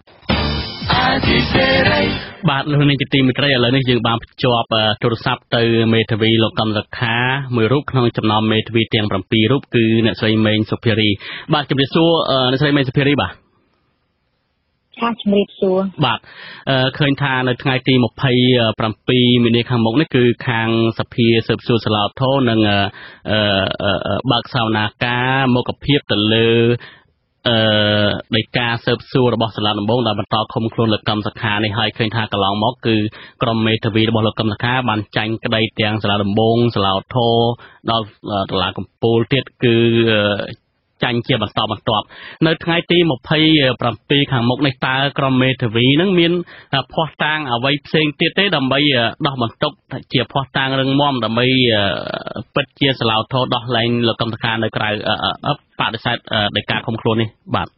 បាទលោកនាងជាទីមេត្រីឥឡូវនេះយើងបានភ្ជាប់ទូរស័ព្ទទៅមេធាវីលោកកម្មសខាមួយរូបក្នុងចំណោមមេធាវីទាំងប្រាំពីររូបគឺអ្នកស្រីមេងសុភារីបាទជំរាបសួរអ្នកស្រីមេងសុភារីបាទចាជំរាបសួរបាទឃើញថានៅថ្ងៃទីម្ភៃប្រាំពីរមីនាខាងមុខនេះគឺខាងសភាស៊ើបសួរសាលាធរនឹងបើកសវនាការមុខភាពទៅលើអឺនៃការស៊ើបសួររបស់សាលាដំបងដែលបន្តឃុំខ្លួនលោកកឹមសុខានេះហើយឃើញថាកន្លងមកគឺក្រុមមេធាវីរបស់លោកកឹមសុខាបានចាញ់ក្តីទាំងសាលាដំបងសាលាឧទ្ធរដល់តុលាកំពូលទៀតគឺចាញ់ជាបន្តបន្ទាប់នៅថ្ងៃទីម្ភៃប្រាំពីរខាងមុខនេះតើក្រុមមេធាវីនឹងមានភ័ស្តុតាងអ្វីផ្សេងទៀតទេដើម្បីដោះបន្ទុកជាភ័ស្តុតាងរឹងមាំដើម្បីពិតជាសាលាឧទ្ធរដោះលែងលោកកឹមសុខានៅក្រៅបដិសេធដោយការឃុំខ្លួននេះបាទ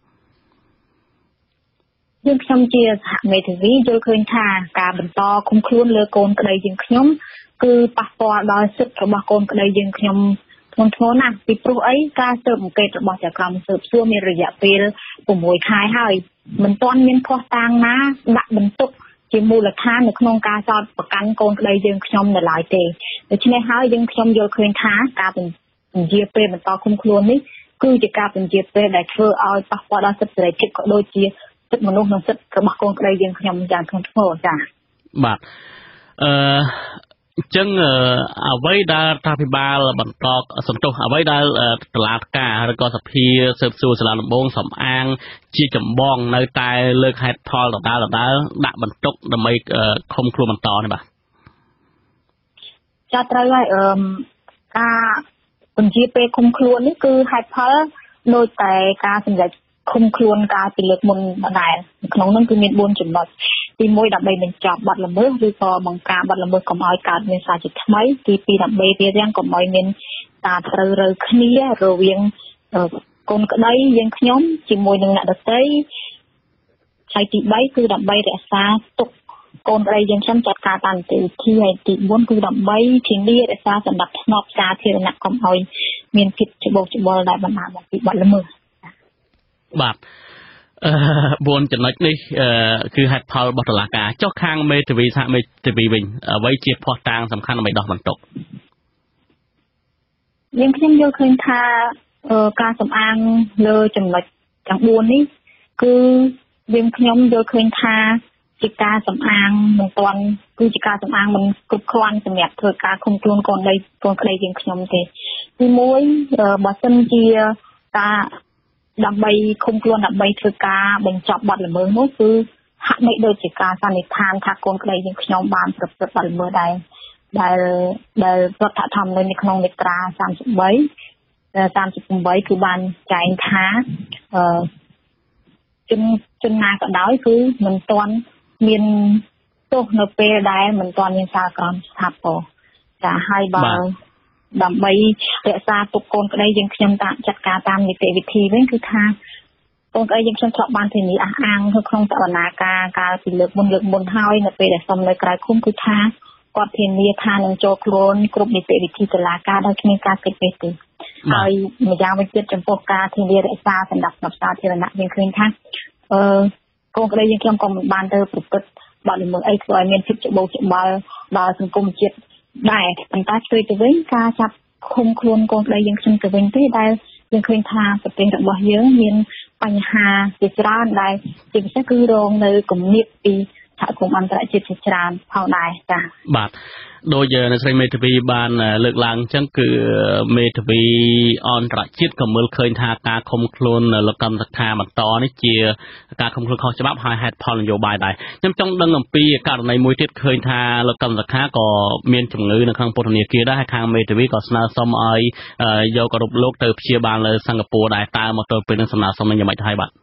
យើងខ្ញុំជាសហមេធាវីយល់ឃើញថាការបន្តឃុំខ្លួនលើកូនក្តីយើងខ្ញុំគឺប៉ះពាល់ដល់សិទ្ធិរបស់កូនក្តីយើងខ្ញុំធ្ងន់ធ្ងរណាស់ពីព្រោះអីការស៊ើបអង្កេតរបស់ចក្រមស៊ើបសួរមានរយៈពេល6ខែហើយមិនទាន់មានភស្តុតាងណាដាក់បន្ទុកជាមូលដ្ឋាននៅក្នុងការចោទប្រកាន់កូនក្តីយើងខ្ញុំនៅឡើយទេដូច្នេះហើយយើងខ្ញុំយល់ឃើញថាការបញ្ជាពេលបន្តឃុំខ្លួននេះគឺជាការបញ្ជាពេលដែលធ្វើឲ្យប៉ះពាល់ដល់សិទ្ធិសេរីភាពក៏ដូចជាសិទ្ធិមនុស្សនិងសិទ្ធិរបស់កូនក្តីយើងខ្ញុំយ៉ាងធ្ងន់ធ្ងរចា៎បាទអឺអញ្ចឹងអ្វីដែលរដ្ឋាភិបាលបន្តសន្ទុះអ្វីដែលតុលាការឬក៏សភាស៊ើបសួរសាលាដំបងសំអាងជាចម្បងនៅតែលើកហេតុផលដដែលដដែលដាក់បន្ទុកដើម្បីឃុំខ្លួនបន្តនេះបាទចាត្រូវហើយអឺការបញ្ជាពេលឃុំខ្លួននេះគឺហេតុផលដោយតែការសម្រេចឃុំខ្លួនការពីលើកមុនដដែលក្នុងនោះគឺមានបួនចំណុចទីមួយដើម្បីបញ្ចប់បទល្មើសឬក៏បង្ការបទល្មើសកុំឲ្យកើតមានសារជាថ្មីទីពីរដើម្បីរៀបរៀងកុំឲ្យមានការត្រូវរើគ្នារវាងកូនក្តីយើងខ្ញុំជាមួយនឹងអ្នកដទៃហើយទីបីគឺដើម្បីរក្សាទុកកូនក្តីយើងខ្ញុំចាត់ការតាមនីតិវិធីហើយទីបួនគឺដើម្បីធានារក្សាសណ្ដាប់ធ្នាប់សាធារណៈកុំឲ្យមានភាពច្បូកច្បល់ដែលបណ្ដាលមកពីបទល្មើសបាទអឺបួនចំណុចនេះគឺហេតុផលរបស់តុលាការចុះខាងមេធាវីសហមេធាវីវិញអ្វីជាភស្តុតាងសំខាន់ដើម្បីដោះបន្ទុកយើងខ្ញុំយល់ឃើញថាការសំអាងលើចំណុចទាំងបួននេះគឺយើងខ្ញុំយល់ឃើញថាជាការសំអាងមិនទាន់គឺជាការសំអាងមិនគ្រប់គ្រាន់សម្រាប់ធ្វើការឃុំខ្លួនកូនដីកូនក្តីយើងខ្ញុំទេទីមួយបើសិនជាការដើម្បីឃុំខ្លួនដើម្បីធ្វើការបញ្ចប់បទល្មើសនោះគឺហាក់បីដូចជាការសន្និដ្ឋានថាកូនក្តីយើងខ្ញុំបានប្រព្រឹត្តបទល្មើសដែរដែលដែលរដ្ឋធម្មនុញ្ញនៅក្នុងមាត្រាសាមសិបបីសាមសិបប្រាំគឺបានចែងថាអឺជនជនណាក៏ដោយគឺមិនទាន់មានទោសនៅពេលដែលមិនទាន់មានសារក្រមស្ថាពរចាហើយបើដើម្បីរក្សាទុកកូនក្តីយើងខ្ញុំតាមចាត់ការតាមនីតិវិធីវិញគឺថាកូនក្តីយើងខ្ញុំធ្លាប់បានធានាអះអាងនៅក្នុងសវនាការកាលពីលើកមុនលើកមុនហើយនៅពេលដែលសុំនៅក្រៅឃុំគឺថាគាត់ធានាថានឹងចូលខ្លួនគ្រប់នីតិវិធីតុលាការដោយគ្មានការគិតពេកទេហើយម្យ៉ាងវិញទៀតចំពោះការធានារក្សាសណ្ដាប់ធ្នាប់សាធារណៈយើងឃើញថាអឺកូនក្តីយើងខ្ញុំក៏មិនបានទៅប្រព្រឹត្តបទល្មើសអីធ្វើឲ្យមានភាពច្បូកច្បល់ដល់សង្គមជាតិដែរប៉ុន្តែជួយទៅវិញការចាប់ឃុំខ្លួនកូនក្តីយើងខ្ញុំទៅវិញទេដែលយើងឃើញថាប្រទេសរបស់យើងមានបញ្ហាជាច្រើនដែលជាពិសេសគឺរងនៅគំនាបពីសហគមន៍អន្តរជាតិជាច្រើនផងដែរចា៎បាទដោយអ្នកស្រីមេធាវីបានលើកឡើងអញ្ចឹងគឺមេធាវីអន្តរជាតិក៏មើលឃើញថាការឃុំខ្លួនលោកកឹមសុខាបន្តនេះជាការឃុំខ្លួនខុសច្បាប់ហើយហេតុផលនយោបាយដែរខ្ញុំចង់ដឹងអំពីករណីមួយទៀតឃើញថាលោកកឹមសុខាក៏មានជំងឺនៅក្នុងពន្ធនាគារដែរហើយខាងមេធាវីក៏ស្នើសុំឲ្យយករូបលោកទៅព្យាបាលនៅសិង្ហបុរីដែរតើមកទល់ពេលនឹងសំណើសុំនឹងយ៉ាងម៉េចទៅហើយបាទ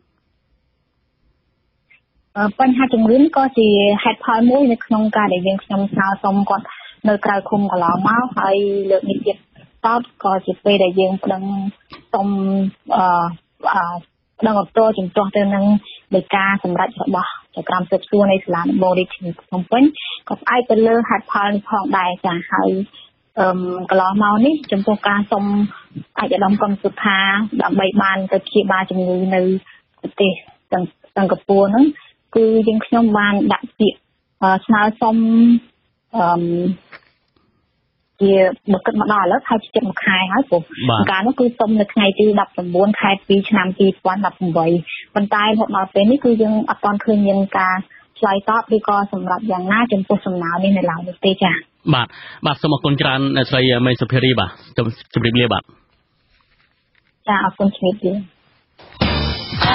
បញ្ហាជំងឺក៏ជាហេតុផលមួយនៅក្នុងការដែលយើងខ្ញុំស្នើសុំគាត់នៅក្រៅឃុំកន្លងមកហើយលើកនេះទៀតតោតក៏ជាពេលដែលយើងប្តឹងសុំអឺប្តឹងឧទ្ធរជំទាស់ទៅនឹងនៃការសម្រេចរបស់ចក្រមស៊ើបសួរនៃសាលាដំបងរាជធានីភ្នំពេញក៏ផ្អែកទៅលើហេតុផលនេះផងដែរចា៎ហើយអឺកន្លងមកនេះចំពោះការសុំអាយដាមកុំសុខាដើម្បីបានទៅព្យាបាលជំងឺនៅប្រទេសសិង្ហបុរីហ្នឹងគឺយើងខ្ញុំបានដាក់ពាក្យស្នើសុំអឺជាមកគិតមកដល់ឥឡូវហើយជិតមួយខែហើយព្រោះការនោះគឺសុំនៅថ្ងៃទីដប់ប្រាំបួនខែពីរឆ្នាំពីរពាន់ដប់ប្រាំបីប៉ុន្តែរហូតដល់ពេលនេះគឺយើងអត់ទាន់ឃើញមានការឆ្លើយតបឬក៏សម្រាប់យ៉ាងណាចំពោះសំណើនេះនៅឡើយនេះទេចា៎បាទបាទសូមអរគុណច្រើនអ្នកស្រីមេសុភារីបាទជម្រាបលាបាទចាអរគុណជំរាបលា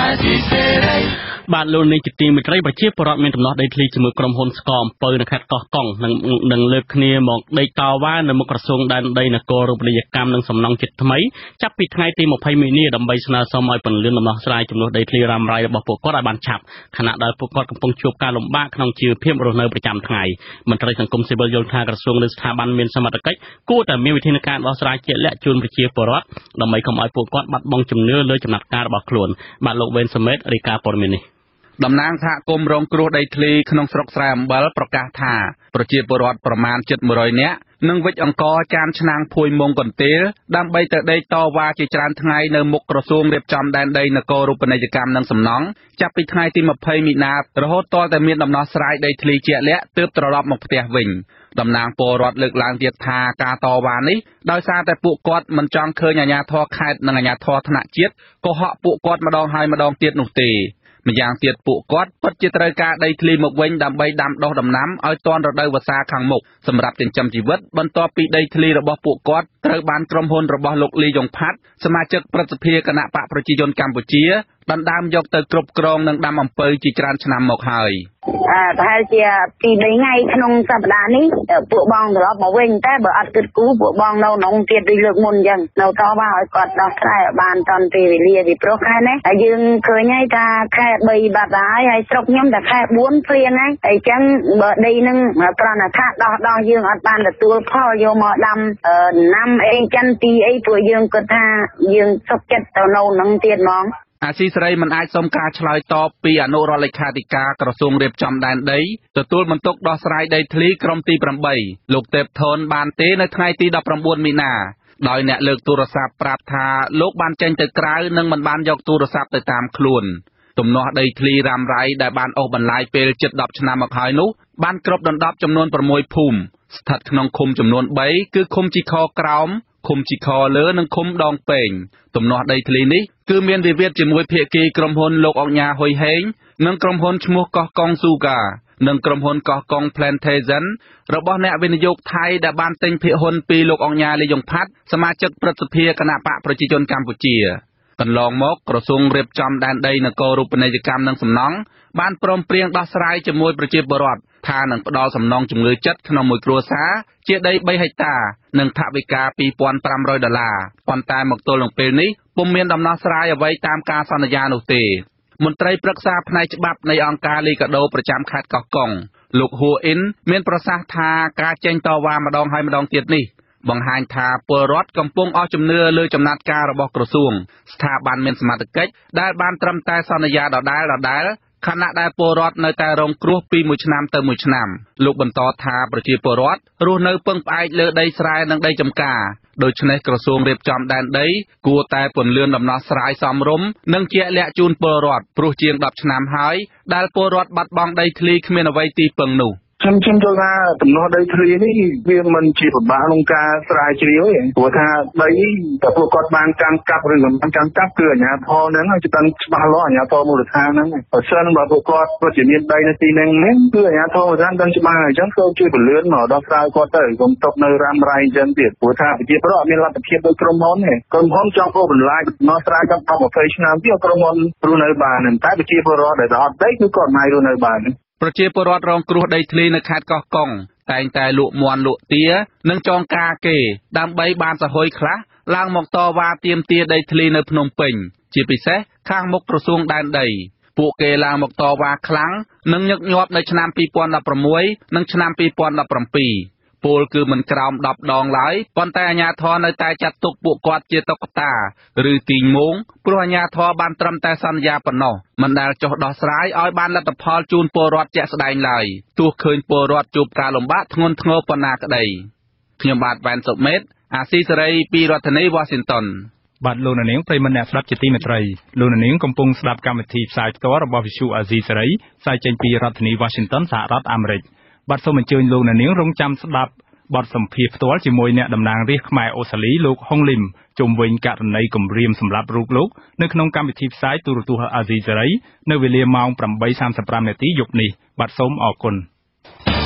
បាទលោកនាងជាទីមេត្រីប្រជាពលរដ្ឋមានដំណោះដីធ្លីជាមួយក្រុមហ៊ុនស្កអំពៅនៅខេត្តកោះកុងនឹងនឹងលើកគ្នាមកដេកតវ៉ានៅមុខក្រសួងដែនដីនគររូបនីយកម្មនិងសំណង់ជាតិថ្មីចាប់ពីថ្ងៃទីម្ភៃមីនាដើម្បីស្នើសុំឲ្យពន្យាដំណោះស្រាយចំនួនដីធ្លីរ៉ាំរ៉ៃរបស់ពួកគាត់ឲ្យបានឆាប់ខណៈដែលពួកគាត់កំពុងជួបការលំបាកក្នុងជីវភាពរស់នៅប្រចាំថ្ងៃមន្ត្រីសង្គមស៊ីវិលយល់ថាក្រសួងនិងស្ថាប័នមានសមត្ថកិច្ចគួរតែមានវិធានការដោះស្រាយជាក់លាក់ជូនប្រជាពលរដ្ឋដើម្បីកុំឲ្យពួកគាត់បាត់បង់ជំនឿលើចំណាត់ការរបស់ខ្លួនបាទលោកវេនសមេតរាយការណ៍ព័ត៌មាននេះតំណាងសហគមន៍រងគ្រោះដីធ្លីក្នុងស្រុកស្រែអំបិលប្រកាសថាប្រជាពលរដ្ឋប្រមាណជិតមួយរយនាក់នឹងវិច្ចអង្គចានឆ្នាំងភួយមុងកន្ទេលដើម្បីទៅដេកតវ៉ាជាច្រើនថ្ងៃនៅមុខក្រសួងរៀបចំដែនដីនគររូបនីយកម្មនិងសំណង់ចាប់ពីថ្ងៃទីម្ភៃមីនារហូតទាល់តែមានដំណោះស្រាយដីធ្លីជាក់លាក់ទើបត្រឡប់មកផ្ទះវិញតំណាងពលរដ្ឋលើកឡើងទៀតថាការតវ៉ានេះដោយសារតែពួកគាត់មិនចង់ឃើញអាជ្ញាធរខេត្តនិងអាជ្ញាធរថ្នាក់ជាតិកុហកពួកគាត់ម្ដងហើយម្ដងទៀតនោះទេម្យ៉ាងទៀតពួកគាត់ពិតជាត្រូវការដីធ្លីមកវិញដើម្បីដាំដុះដំណាំឲ្យទាន់រដូវវស្សាខាងមុខសម្រាប់ចិញ្ចឹមជីវិតបន្ទាប់ពីដីធ្លីរបស់ពួកគាត់ត្រូវបានក្រុមហ៊ុនរបស់លោកលីយ៉ុងផាត់សមាជិកព្រឹទ្ធសភាគណៈបកប្រជាជនកម្ពុជាដណ្ដើមយកទៅគ្រប់គ្រងនិងដាំអំពៅជាច្រើនឆ្នាំមកហើយអឺប្រហែលជាពីរថ្ងៃក្នុងសប្តាហ៍នេះពួកបងត្រឡប់មកវិញតែបើអត់គិតគូរពួកបងនៅក្នុងទៀតដូចលើកមុនអញ្ចឹងនៅតបឲ្យគាត់ដោះស្រាយឲ្យបានតាន់ពេលវេលាពីព្រោះខែនេះហើយយើងឃើញហើយថាខែបីបាត់ហើយហើយស្រុកខ្ញុំតែខែបួនព្រៀងហើយអញ្ចឹងបើដីនឹងប្រណថាដោះដោះយើងអត់បានទទួលផលយកមកដាំណាំអីចិនទីអីពួកយើងគិតថាយើងសុខចិត្តទៅនៅនឹងទៀតហ្មងអាស៊ីសេរីមិនអាចសុំការឆ្លើយតបពីអនុរដ្ឋលេខាធិការក្រសួងរៀបចំដែនដីទទួលបន្ទុកដោះស្រាយដីធ្លីក្រុមទីប្រាំបីលោកទេពថនបានទេនៅថ្ងៃទីដប់ប្រាំបួនមីនាដោយអ្នកលើកទូរស័ព្ទប្រាប់ថាលោកបានចេញទៅក្រៅនិងមិនបានយកទូរស័ព្ទទៅតាមខ្លួនទំនាស់ដីធ្លីរ៉ាំរ៉ៃដែលបានអូសបន្លាយពេលជិតដប់ឆ្នាំមកហើយនោះបានគ្របដណ្ដប់ចំនួនប្រាំមួយភូមិស្ថិតក្នុងឃុំចំនួនបីគឺឃុំជីខក្រោមឃុំជីខលើនិងឃុំដងពេងទំនាស់ដីធ្លីនេះគឺមានវិវាទជាមួយភាគីក្រុមហ៊ុនលោកអង្ញាហ៊ុយហេងនិងក្រុមហ៊ុនឈ្មោះកោះកុងស៊ូហ្គានិងក្រុមហ៊ុនកោះកុង Plantation របស់អ្នកវិនិយោគថៃដែលបានទិញភាគហ៊ុនពីលោកអង្ញាលីយ៉ុងផាត់សមាជិកព្រឹទ្ធសភាគណៈបកប្រជាជនកម្ពុជាកន្លងមកក្រសួងរៀបចំដែនដីនគររូបនីយកម្មនិងសំណង់បានព្រមព្រៀងដោះស្រាយជាមួយប្រជាពលរដ្ឋថានឹងផ្ដល់សំណងជំងឺចិត្តក្នុងមួយគ្រួសារជាដីបីហិកតានិងថវិកាពីរពាន់ប្រាំរយដុល្លារប៉ុន្តែមកទល់នឹងពេលនេះពុំមានដំណោះស្រាយអ្វីតាមការសន្យានោះទេមន្ត្រីប្រឹក្សាផ្នែកច្បាប់នៃអង្គការលីកាដូប្រចាំខេត្តកោះកុងលោកហួរអ៊ីនមានប្រសាសន៍ថាការចេញតវ៉ាម្ដងហើយម្ដងទៀតនេះបង្ហាញថាពលរដ្ឋកំពុងអស់ជំនឿលើចំណាត់ការរបស់ក្រសួងស្ថាប័នមានសមត្ថកិច្ចដែលបានត្រឹមតែសន្យាដដែលដដែលខណៈដែលពលរដ្ឋនៅតែរងគ្រោះពីមួយឆ្នាំទៅមួយឆ្នាំលោកបន្តថាប្រជាពលរដ្ឋរស់នៅពឹងផ្អែកលើដីស្រែនិងដីចម្ការដូច្នេះក្រសួងរៀបចំដែនដីគួរតែពន្យាដំណោះស្រាយសមរម្យនិងជាក់លាក់ជូនពលរដ្ឋព្រោះជាងដប់ឆ្នាំហើយដែលពលរដ្ឋបាត់បង់ដីធ្លីគ្មានអ្វីទីពឹងនោះខ្ញុំខ្ញុំយល់ថាទំនាស់ដីធ្លីនេះវាមិនជាពិបាកក្នុងការស្រាវជ្រាវទេព្រោះថាដីតែពួកគាត់បានកាន់កាប់ឬមិនបានកាន់កាប់គឺអាជ្ញាធរហ្នឹងឲ្យច្បាស់ច្បាស់លាស់អាជ្ញាធរមូលដ្ឋានហ្នឹងបើសិនបើពួកគាត់ពិតជាមានដីនៅទីហ្នឹងហ្នឹងគឺអាជ្ញាធរមូលដ្ឋានដឹងច្បាស់អញ្ចឹងក៏ជួយពន្លឿនមកដោះស្រាយគាត់ទៅកុំຕົកនៅរ៉ាំរ៉ៃអញ្ចឹងទៀតព្រោះថាប្រជាពលរដ្ឋអត់មានលទ្ធភាពដូចក្រុមហ៊ុនទេក្រុមហ៊ុនចង់អូសបន្លាយដោះស្រាយដល់ម្ភៃឆ្នាំទៀតក្រុមហ៊ុនរស់នៅបានតែប្រជាពលរដ្ឋដែលអត់ដីគឺគាត់មិនអាចរស់នៅបានប្រជាពលរដ្ឋរងគ្រោះដីធ្លីនៅខេត្តកោះកុងតែងតែលក់មាន់លក់ទានិងចងការគេដើម្បីបានសហុយខ្លះឡើងមកតវ៉ាទាមទារដីធ្លីនៅភ្នំពេញជាពិសេសខាងមុខក្រសួងដែនដីពួកគេឡើងមកតវ៉ាខ្លាំងនិងញឹកញាប់នៅឆ្នាំពីរពាន់ដប់ប្រាំមួយនិងឆ្នាំពីរពាន់ដប់ប្រាំពីរពលគឺមិនក្រោមដប់ដងឡើយប៉ុន្តែអាជ្ញាធរនៅតែចាត់ទុកពួកគាត់ជាតុក្កតាឬទីងមងព្រោះអាជ្ញាធរបានត្រឹមតែសន្យាប៉ុណ្ណោះមិនដែលចុះដោះស្រាយឲ្យបានលទ្ធផលជូនពលរដ្ឋជាក់ស្ដែងឡើយទោះឃើញពលរដ្ឋជួបការលំបាកធ្ងន់ធ្ងរប៉ុណ្ណាក្តីខ្ញុំបាទវ៉ែនសុមេតអាស៊ីសេរីពីរដ្ឋធានី Washington បាទលោកនាងប្រិមត្តអ្នកស្ដាប់ជាទីមេត្រីលោកនាងកំពុងស្ដាប់កម្មវិធីផ្សាយផ្ទាល់របស់ Visu Asia សេរីផ្សាយចេញពីរដ្ឋធានី Washington សហរដ្ឋអាមេរិកបាទសូមអញ្ជើញលោកនាងរងចាំស្ដាប់បទសម្ភាសន៍ផ្ទាល់ជាមួយអ្នកតំណាងរាស្ត្រខ្មែរអូស្ត្រាលីលោកហុងលឹមជុំវិញករណីគម្រាមសម្រាប់រូបលោកនៅក្នុងកម្មវិធីផ្សាយទូរទស្សន៍អាស៊ីសេរីនៅវេលាម៉ោង ប្រាំបីសាមសិបប្រាំ នាទីយប់នេះបាទសូមអរគុណ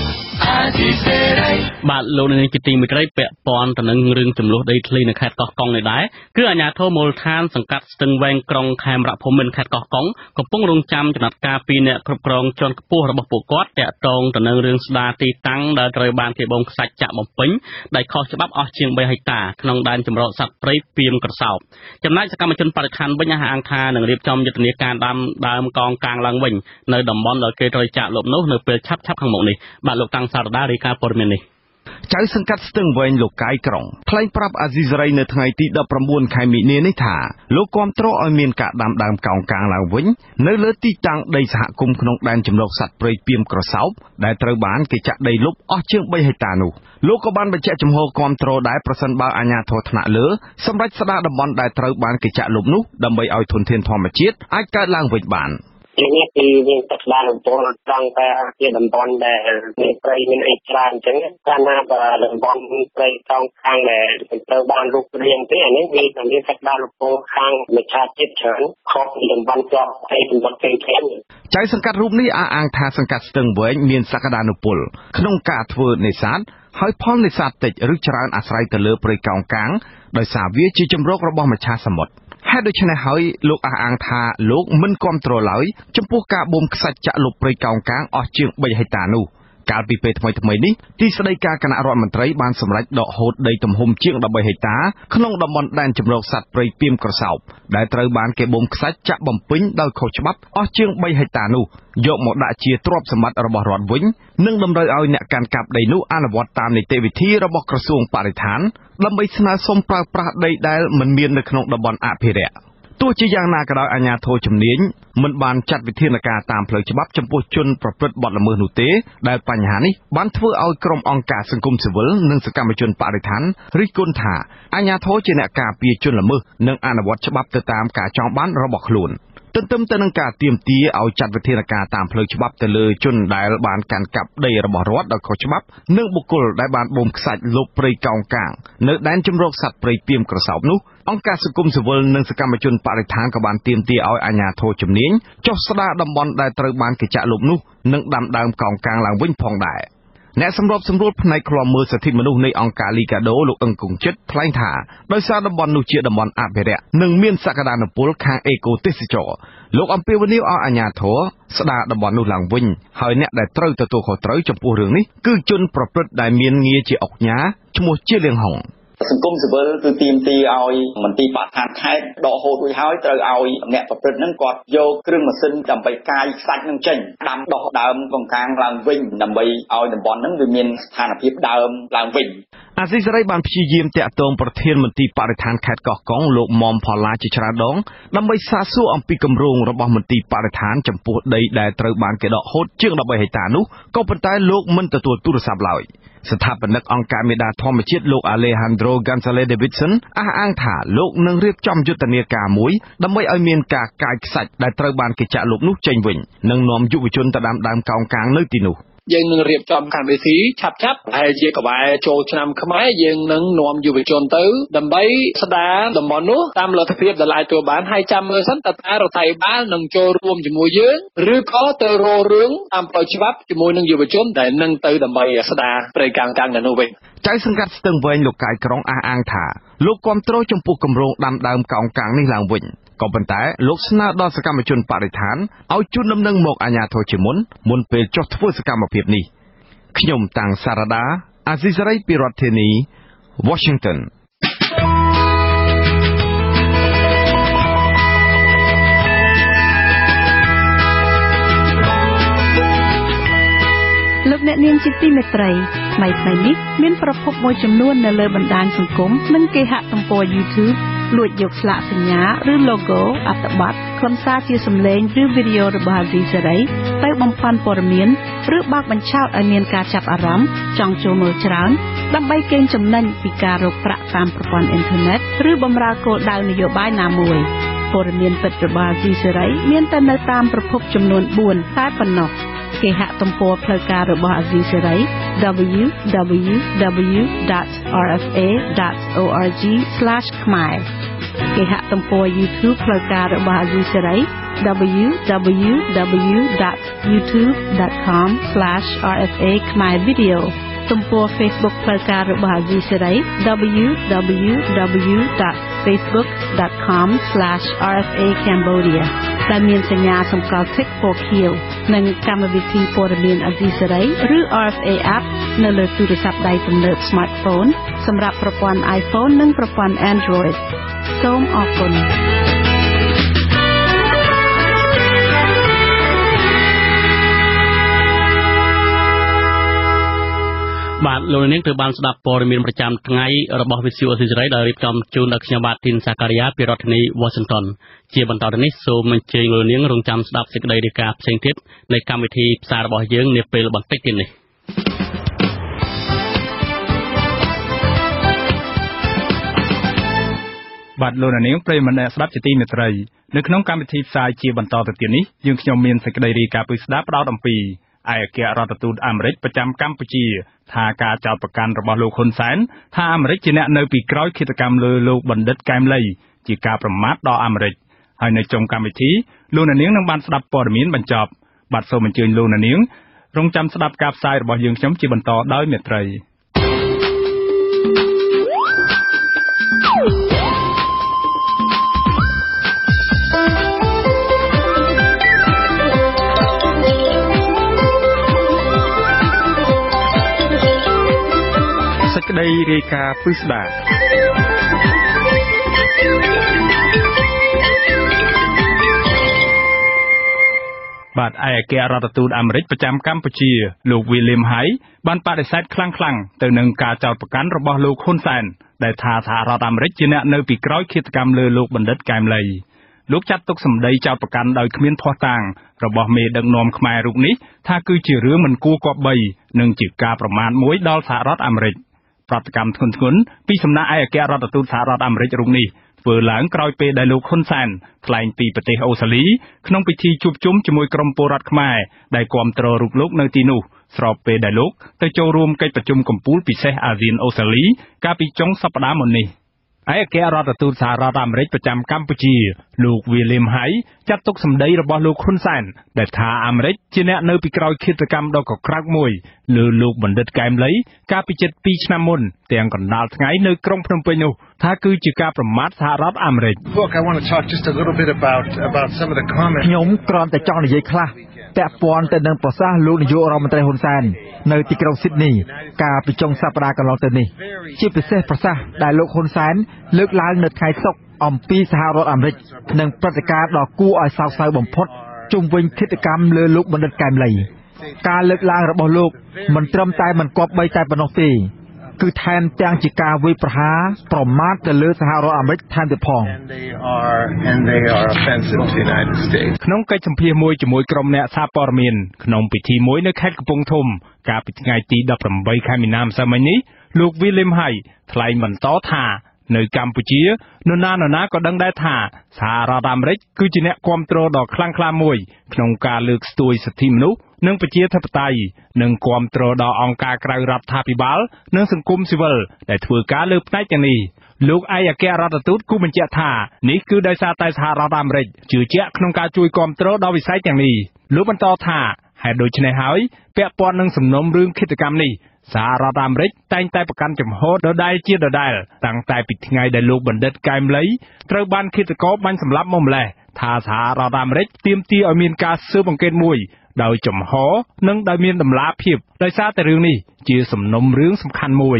បាទលោកនាងជាទីមេត្រីពាក់ព័ន្ធទៅនឹងរឿងចំនួនដីធ្លីនៅខេត្តកោះកុងនេះដែរគឺអាជ្ញាធរមូលដ្ឋានសង្កាត់ស្ទឹងវែងក្រុងខេមរភូមិន្ទខេត្តកោះកុងកំពុងរងចាំចំណាត់ការពីអ្នកគ្រប់គ្រងជាន់ខ្ពស់របស់ពួកគាត់តាក់ទងទៅនឹងរឿងស្ដារទីតាំងដែលត្រូវបានគេបូមខ្សាច់ចាក់បំពេញដែលខុសច្បាប់អស់ជាងបីហិកតាក្នុងដែនជម្រកសត្វព្រៃពីមក្រសោបចំណែកសកម្មជនបរិស្ថានវិញអះអាងថានឹងរៀបចំយុទ្ធនាការដាំដើមកងកាងឡើងវិញនៅតំបន់ដែលគេត្រូវចាក់លុបនោះនៅពេលឆាប់ៗខាងមុខនេះបាទលោកតាំងសារដារាយការណ៍ព័ត៌មាននេះចៅសង្កាត់ស្ទឹងវែងលោកកាយក្រុងថ្លែងប្រាប់អាស៊ីសេរីនៅថ្ងៃទីដប់ប្រាំបួនខែមីនានេះថាលោកគាំទ្រឲ្យមានការដាំដើមកោងកាងឡើងវិញនៅលើទីតាំងដីសហគមន៍ក្នុងដែនជម្រកសត្វព្រៃពីមក្រសោបដែលត្រូវបានគេចាក់ដីលុបអស់ជាងបីហិកតានោះលោកក៏បានបញ្ជាក់ចំហគាំទ្រដែរប្រសិនបើអាជ្ញាធរថ្នាក់លើសម្រេចស្ដារតំបន់ដែលត្រូវបានគេចាក់លុបនោះដើម្បីឲ្យធនធានធម្មជាតិអាចកើតឡើងវិញបានជានេះគឺមានទឹកស្ដារលំពងត្រង់តែជាតំបន់ដែលមានព្រៃមានអីច្រើនអញ្ចឹងកាលណាបើតំបន់ព្រៃកោងខាងដែលត្រូវបានរូបរាងទេអានេះវាមានទឹកស្ដារលំពងខាងមជ្ឈជាតិច្រើនខុសពីតំបន់ជាប់ឯតំបន់ផ្សេងៗចៅសង្កាត់រូបនេះអះអាងថាសង្កាត់ស្ទឹងវែងមានសក្តានុពលក្នុងការធ្វើនេសាទហើយផលនេសាទតិចឬច្រើនអាស្រ័យទៅលើព្រៃកោងកាងដោយសារវាជាជម្រករបស់មច្ឆសមុទ្រហេតុដូច្នេះហើយលោកអះអាងថាលោកមិនគាំទ្រឡើយចំពោះការបូមខ្សាច់ចាក់លុបព្រៃកោងកាងអស់ជាងបីហិកតានោះកាលពីពេលថ្មីៗនេះទីស្តីការគណៈរដ្ឋមន្ត្រីបានសម្រេចដកហូតដីទំហំជាងដប់បីហិកតាក្នុងតំបន់ដែនជម្រកសត្វព្រៃពីមក្រសោបដែលត្រូវបានគេបូមខ្សាច់ចាក់បំពេញដោយខុសច្បាប់អស់ជាងបីហិកតានោះយកមកដាក់ជាទ្រព្យសម្បត្តិរបស់រដ្ឋវិញនិងតម្រូវឲ្យអ្នកកាន់កាប់ដីនោះអនុវត្តតាមនីតិវិធីរបស់ក្រសួងបរិស្ថានដើម្បីស្នើសុំប្រើប្រាស់ដីដែលមិនមាននៅក្នុងតំបន់អភិរក្សទោះជាយ៉ាងណាក៏ដោយអាជ្ញាធរជំនាញមិនបានចាត់វិធានការតាមផ្លូវច្បាប់ចំពោះជនប្រព្រឹត្តបទល្មើសនោះទេដែលបញ្ហានេះបានធ្វើឲ្យក្រុមអង្គការសង្គមស៊ីវិលនិងសកម្មជនបរិស្ថានរិះគន់ថាអាជ្ញាធរជាអ្នកការពារជនល្មើសនិងអនុវត្តច្បាប់ទៅតាមការចង់បានរបស់ខ្លួនទន្ទឹមទៅនឹងការទាមទារឲ្យចាត់វិធានការតាមផ្លូវច្បាប់ទៅលើជនដែលបានកាន់កាប់ដីរបស់រដ្ឋដោយខុសច្បាប់និងបុគ្គលដែលបានបូមខ្សាច់លុបព្រៃកោងកាងនៅដែនជម្រកសត្វព្រៃពីមក្រសោបនោះអង្គការសង្គមស៊ីវិលនិងសកម្មជនបរិស្ថានក៏បានទាមទារឲ្យអាជ្ញាធរជំនាញចុះស្ដារតំបន់ដែលត្រូវបានគេចាក់លុបនោះនិងដាំដើមកោងកាងឡើងវិញផងដែរអ្នកសម្របសម្រួលផ្នែកឃ្លាំមើលសិទ្ធិមនុស្សនៃអង្គការលីកាដូលោកអឹងគង្ជិតថ្លែងថាដោយសារតំបន់នោះជាតំបន់អភិរក្សនិងមានសក្តានុពលខាងអេកូទេសចរលោកអំពាវនាវឲ្យអាជ្ញាធរស្ដារតំបន់នោះឡើងវិញហើយអ្នកដែលត្រូវទទួលខុសត្រូវចំពោះរឿងនេះគឺជនប្រព្រឹត្តដែលមានងារជាអុកញ៉ាឈ្មោះជាលៀងហុងសង្គមស៊ីវិលគឺទាមទារឲ្យមន្ទីរបរិស្ថានខេត្តដកហូតរួចហើយត្រូវឲ្យអ្នកប្រព្រឹត្តនឹងគាត់យកគ្រឿងម៉ាស៊ីនដើម្បីកាយខ្សាច់នឹងចេញដាំដុះដើមកងកាងឡើងវិញដើម្បីឲ្យតំបន់ហ្នឹងវាមានស្ថានភាពដើមឡើងវិញអាស៊ីសេរីបានព្យាយាមតាក់ទងប្រធានមន្ទីរបរិស្ថានខេត្តកោះកុងលោកមុំផល្លាជាច្រើនដងដើម្បីសាកសួរអំពីគម្រោងរបស់មន្ទីរបរិស្ថានចំពោះដីដែលត្រូវបានគេដកហូតជាងដប់បីហិកតានោះក៏ប៉ុន្តែលោកមិនទទួលទូរស័ព្ទឡើយស្ថាបនិកអង្គការមេដាធម្មជាតិលោក Alejandro Gonzalez Davidson អះអាងថាលោកនឹងរៀបចំយុទ្ធនាការមួយដើម្បីឲ្យមានការកាយខ្សាច់ដែលត្រូវបានគេចាក់លុបនោះចេញវិញនិងនាំយុវជនទៅដាំដើមកោងកាងនៅទីនោះយើងនឹងរៀបចំកម្មវិធីឆាប់ឆាប់ហើយជាក្បែរចូលឆ្នាំខ្មែរយើងនឹងនាំយុវជនទៅដើម្បីស្ដារតំបន់នោះតាមលទ្ធភាពដែលអាចធ្វើបានហើយចាំមើលសិនតើតើរដ្ឋាភិបាលនឹងចូលរួមជាមួយយើងឬក៏ទៅរករឿងតាមផ្លូវច្បាប់ជាមួយនឹងយុវជនដែលនឹងទៅដើម្បីស្ដារព្រៃកោងកាងនៅនោះវិញចៅសង្កាត់ស្ទឹងវែងលោកកាយក្រុងអះអាងថាលោកគាំទ្រចំពោះគម្រោងដាំដើមកោងកាងនេះឡើងវិញក៏ប៉ុន្តែលោកស្នើដល់សកម្មជនបរិស្ថានឲ្យជូនដំណឹងមកអាជ្ញាធរជាមុនមុនពេលចុះធ្វើសកម្មភាពនេះខ្ញុំតាំងសារ៉ាដាអាស៊ីសេរីពីរដ្ឋធានី Washington លោកអ្នកនាងជាទីមេត្រីថ្មីៗនេះមានប្រភពមួយចំនួននៅលើបណ្ដាញសង្គមនិងគេហទំព័រ YouTube លួចយកស្លាកសញ្ញាឬ logo អត្ថបទខ្លឹមសារជាសំឡេងឬវីដេអូរបស់អាស៊ីសេរីទៅបំផាន់ព័ត៌មានឬបើកបញ្ឆោតឲ្យមានការចាប់អារម្មណ៍ចង់ចូលមើលច្រើនដើម្បីកេងចំណេញពីការរកប្រាក់តាមប្រព័ន្ធអ៊ីនធឺណិតឬបម្រើគោលដៅនយោបាយណាមួយព័ត៌មានពិតរបស់អាស៊ីសេរីមានតែនៅតាមប្រភពចំនួនបួនតែប៉ុណ្ណោះគេហទំព័រផ្លូវការរបស់អាស៊ីសេរី double-u double-u double-u dot r f a dot org slash khmer គេហទំព័រ YouTube ផ្លូវការរបស់ Azizi Serai w w w dot youtube dot com slash r f a khmer video ទំព័រ Facebook ផ្លូវការរបស់ Azizi Serai w w w dot facebook dot com slash r f a cambodia ដែលមានសញ្ញាសម្គាល់ Tick ពណ៌ខៀវនិងកម្មវិធីព័ត៌មាន Azizi Serai ឬ R F A app នៅលើទូរស័ព្ទដៃទំនើប Smartphone សម្រាប់ប្រព័ន្ធ iPhone និងប្រព័ន្ធ Android សូមអរគុណបាទលោកនាងទើបបានស្ដាប់ព័ត៌មានប្រចាំថ្ងៃរបស់វិទ្យុអេស៊ីសេរីដែលរៀបចំជូនដល់ខ្ញុំបាទទីនសាការីយ៉ាពីរដ្ឋធានី Washington ជាបន្តទៅនេះសូមអញ្ជើញលោកនាងរងចាំស្ដាប់សេចក្តីរាយការណ៍ផ្សេងទៀតនៃកម្មវិធីផ្សាយរបស់យើងនាពេលបន្តិចទៀតនេះបាទលោកនាងប្រិយមិត្តអ្នកស្ដាប់ជាទីមេត្រីនៅក្នុងកម្មវិធីផ្សាយជាបន្តទៅទៀតនេះយើងខ្ញុំមានសេចក្តីរាយការណ៍ពិស្ដាផ្ដោតអំពីឯកអគ្គរដ្ឋទូតអាមេរិកប្រចាំកម្ពុជាថាការចោទប្រកាន់របស់លោកហ៊ុនសែនថាអាមេរិកជាអ្នកនៅពីក្រោយឃាតកម្មលើលោកបណ្ឌិតកែមលីជាការប្រមាថដល់អាមេរិកហើយនៅចុងកម្មវិធីលោកនាងនឹងបានស្ដាប់ព័ត៌មានបញ្ចប់បាទសូមអញ្ជើញលោកនាងរងចាំស្ដាប់ការផ្សាយរបស់យើងខ្ញុំជាបន្តដោយមេត្រីសេចក្តីរាយការណ៍ពិស្ដាបាទឯកអគ្គរដ្ឋទូតអាមេរិកប្រចាំកម្ពុជាលោក William Hay បានបដិសេធខ្លាំងៗទៅនឹងការចោទប្រកាន់របស់លោកហ៊ុនសែនដែលថាសហរដ្ឋអាមេរិកជាអ្នកនៅពីក្រោយឃាតកម្មលើលោកបណ្ឌិតកែមលីលោកចាត់ទុកសម្ដីចោទប្រកាន់ដោយគ្មានភ័ស្តុតាងរបស់មេដឹកនាំខ្មែររូបនេះថាគឺជារឿងមិនគួរគប្បីនិងជាការប្រមាថមួយដល់សហរដ្ឋអាមេរិកប្រតិកម្មធ្ងន់ធ្ងរពីសំណាក់ឯកអគ្គរដ្ឋទូតសហរដ្ឋអាមេរិករូបនេះធ្វើឡើងក្រោយពេលដែលលោកហ៊ុនសែនថ្លែងពីប្រទេសអូស្ត្រាលីក្នុងពិធីជួបជុំជាមួយក្រុមពលរដ្ឋខ្មែរដែលគាំទ្ររូបលោកនៅទីនោះស្របពេលដែលលោកទៅចូលរួមកិច្ចប្រជុំកំពូលពិសេសអាស៊ានអូស្ត្រាលីកាលពីចុងសប្តាហ៍មុននេះឯកអគ្គរដ្ឋទូតសហរដ្ឋអាមេរិកប្រចាំកម្ពុជាលោក William Hay ចាត់ទុកសម្ដីរបស់លោកហ៊ុនសែនដែលថាអាមេរិកជាអ្នកនៅពីក្រោយឃាតកម្មដ៏កក្រើកមួយលើលោកបណ្ឌិតកែមលីកាលពីជិតពីរឆ្នាំមុនទាំងកណ្ដាលថ្ងៃនៅក្រុងភ្នំពេញនោះថាគឺជាការប្រមាថសហរដ្ឋអាមេរិក Look, I want to talk just a little bit about about some of the comments ខ្ញុំគ្រាន់តែចង់និយាយខ្លះពាក់ព័ន្ធទៅនឹងប្រសាសន៍លោកនាយករដ្ឋមន្ត្រីហ៊ុនសែននៅទីក្រុងស៊ីដនីកាលពីចុងសប្តាហ៍កន្លងទៅនេះជាពិសេសប្រសាសន៍ដែលលោកហ៊ុនសែនលើកឡើងនៅថ្ងៃសុក្រអំពីសហរដ្ឋអាមេរិកនិងព្រឹត្តិការណ៍ដ៏គួរឲ្យសោកសៅបំផុតជុំវិញឃាតកម្មលើលោកបណ្ឌិតកែមលីការលើកឡើងរបស់លោកមិនត្រឹមតែមិនគប្បីតែប៉ុណ្ណោះទេគឺថែមទាំងជាការវាយប្រហារប្រមាថទៅលើសហរដ្ឋអាមេរិកថែមទៀតផងក្នុងកិច្ចសម្ភាសន៍មួយជាមួយក្រុមអ្នកសារព័ត៌មានក្នុងពិធីមួយនៅខេត្តកំពង់ធំកាលពីថ្ងៃទីដប់ប្រាំបីខែមីនាម្សិលមិញនេះលោក William Hay ថ្លែងបន្តថានៅកម្ពុជានរណានរណាក៏ដឹងដែរថាសហរដ្ឋអាមេរិកគឺជាអ្នកគាំទ្រដ៏ខ្លាំងក្លាមួយក្នុងការលើកស្ទួយសិទ្ធិមនុស្សនិងប្រជាធិបតេយ្យនិងគាំទ្រដល់អង្គការក្រៅរដ្ឋាភិបាលនិងសង្គមស៊ីវិលដែលធ្វើការលើផ្នែកទាំងនេះលោកឯកអគ្គរដ្ឋទូតគូបញ្ជាក់ថានេះគឺដោយសារតែសហរដ្ឋអាមេរិកជឿជាក់ក្នុងការជួយគាំទ្រដល់វិស័យទាំងនេះលោកបន្តថាហេតុដូច្នេះហើយពាក់ព័ន្ធនឹងសំណុំរឿងឃាតកម្មនេះសហរដ្ឋអាមេរិកតែងតែប្រកាន់ជំហរដដែលជាដដែលតាំងតែពីថ្ងៃដែលលោកបណ្ឌិតកែមលីត្រូវបានឃាតករបាញ់សម្លាប់មកម្លេះថាសហរដ្ឋអាមេរិកទាមទារឲ្យមានការស៊ើបអង្កេតមួយដោយចំហនិងដោយមានតម្លាភាពដោយសារតែរឿងនេះជាសំណុំរឿងសំខាន់មួយ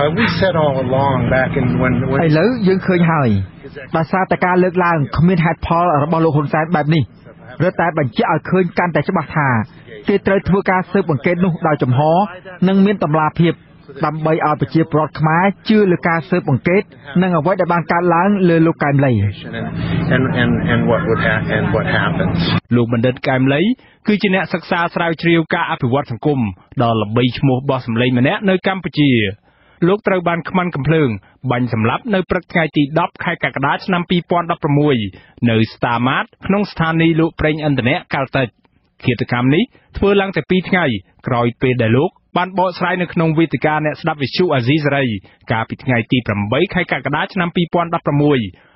ឥឡូវយើងឃើញហើយដោយសារតែការលើកឡើងគ្មានហេតុផលរបស់លោកហ៊ុនសែនបែបនេះរឹតតែបញ្ជាក់ឲ្យឃើញកាន់តែច្បាស់ថាគេត្រូវធ្វើការស៊ើបអង្កេតនោះដោយចំហនិងមានតម្លាភាពដើម្បីឲ្យប្រជាពលរដ្ឋខ្មែរជឿលើការស៊ើបអង្កេតនិងអ្វីដែលបានកើតឡើងលើលោកកែមលីលោកបណ្ឌិតកែមលីគឺជាអ្នកសិក្សាស្រាវជ្រាវការអភិវឌ្ឍសង្គមដ៏ល្បីឈ្មោះបោះសម្លេងម្នាក់នៅកម្ពុជាលោកត្រូវបានខ្មាន់កំភ្លើងបាញ់សម្លាប់នៅព្រឹកថ្ងៃទីដប់ខែកក្កដាឆ្នាំពីរពាន់ដប់ប្រាំមួយនៅស្តាម៉ាតក្នុងស្ថានីយ៍លក់ប្រេងឥន្ធនៈកាល់តិចឃាតកម្មនេះធ្វើឡើងតែពីរថ្ងៃក្រោយពេលដែលលោកបានបកស្រាយនៅក្នុងវេទិកាអ្នកស្ដាប់វិទ្យុអាស៊ីសេរីកាលពីថ្ងៃទីប្រាំបីខែកក្កដាឆ្នាំពីរពាន់ដប់ប្រាំមួយ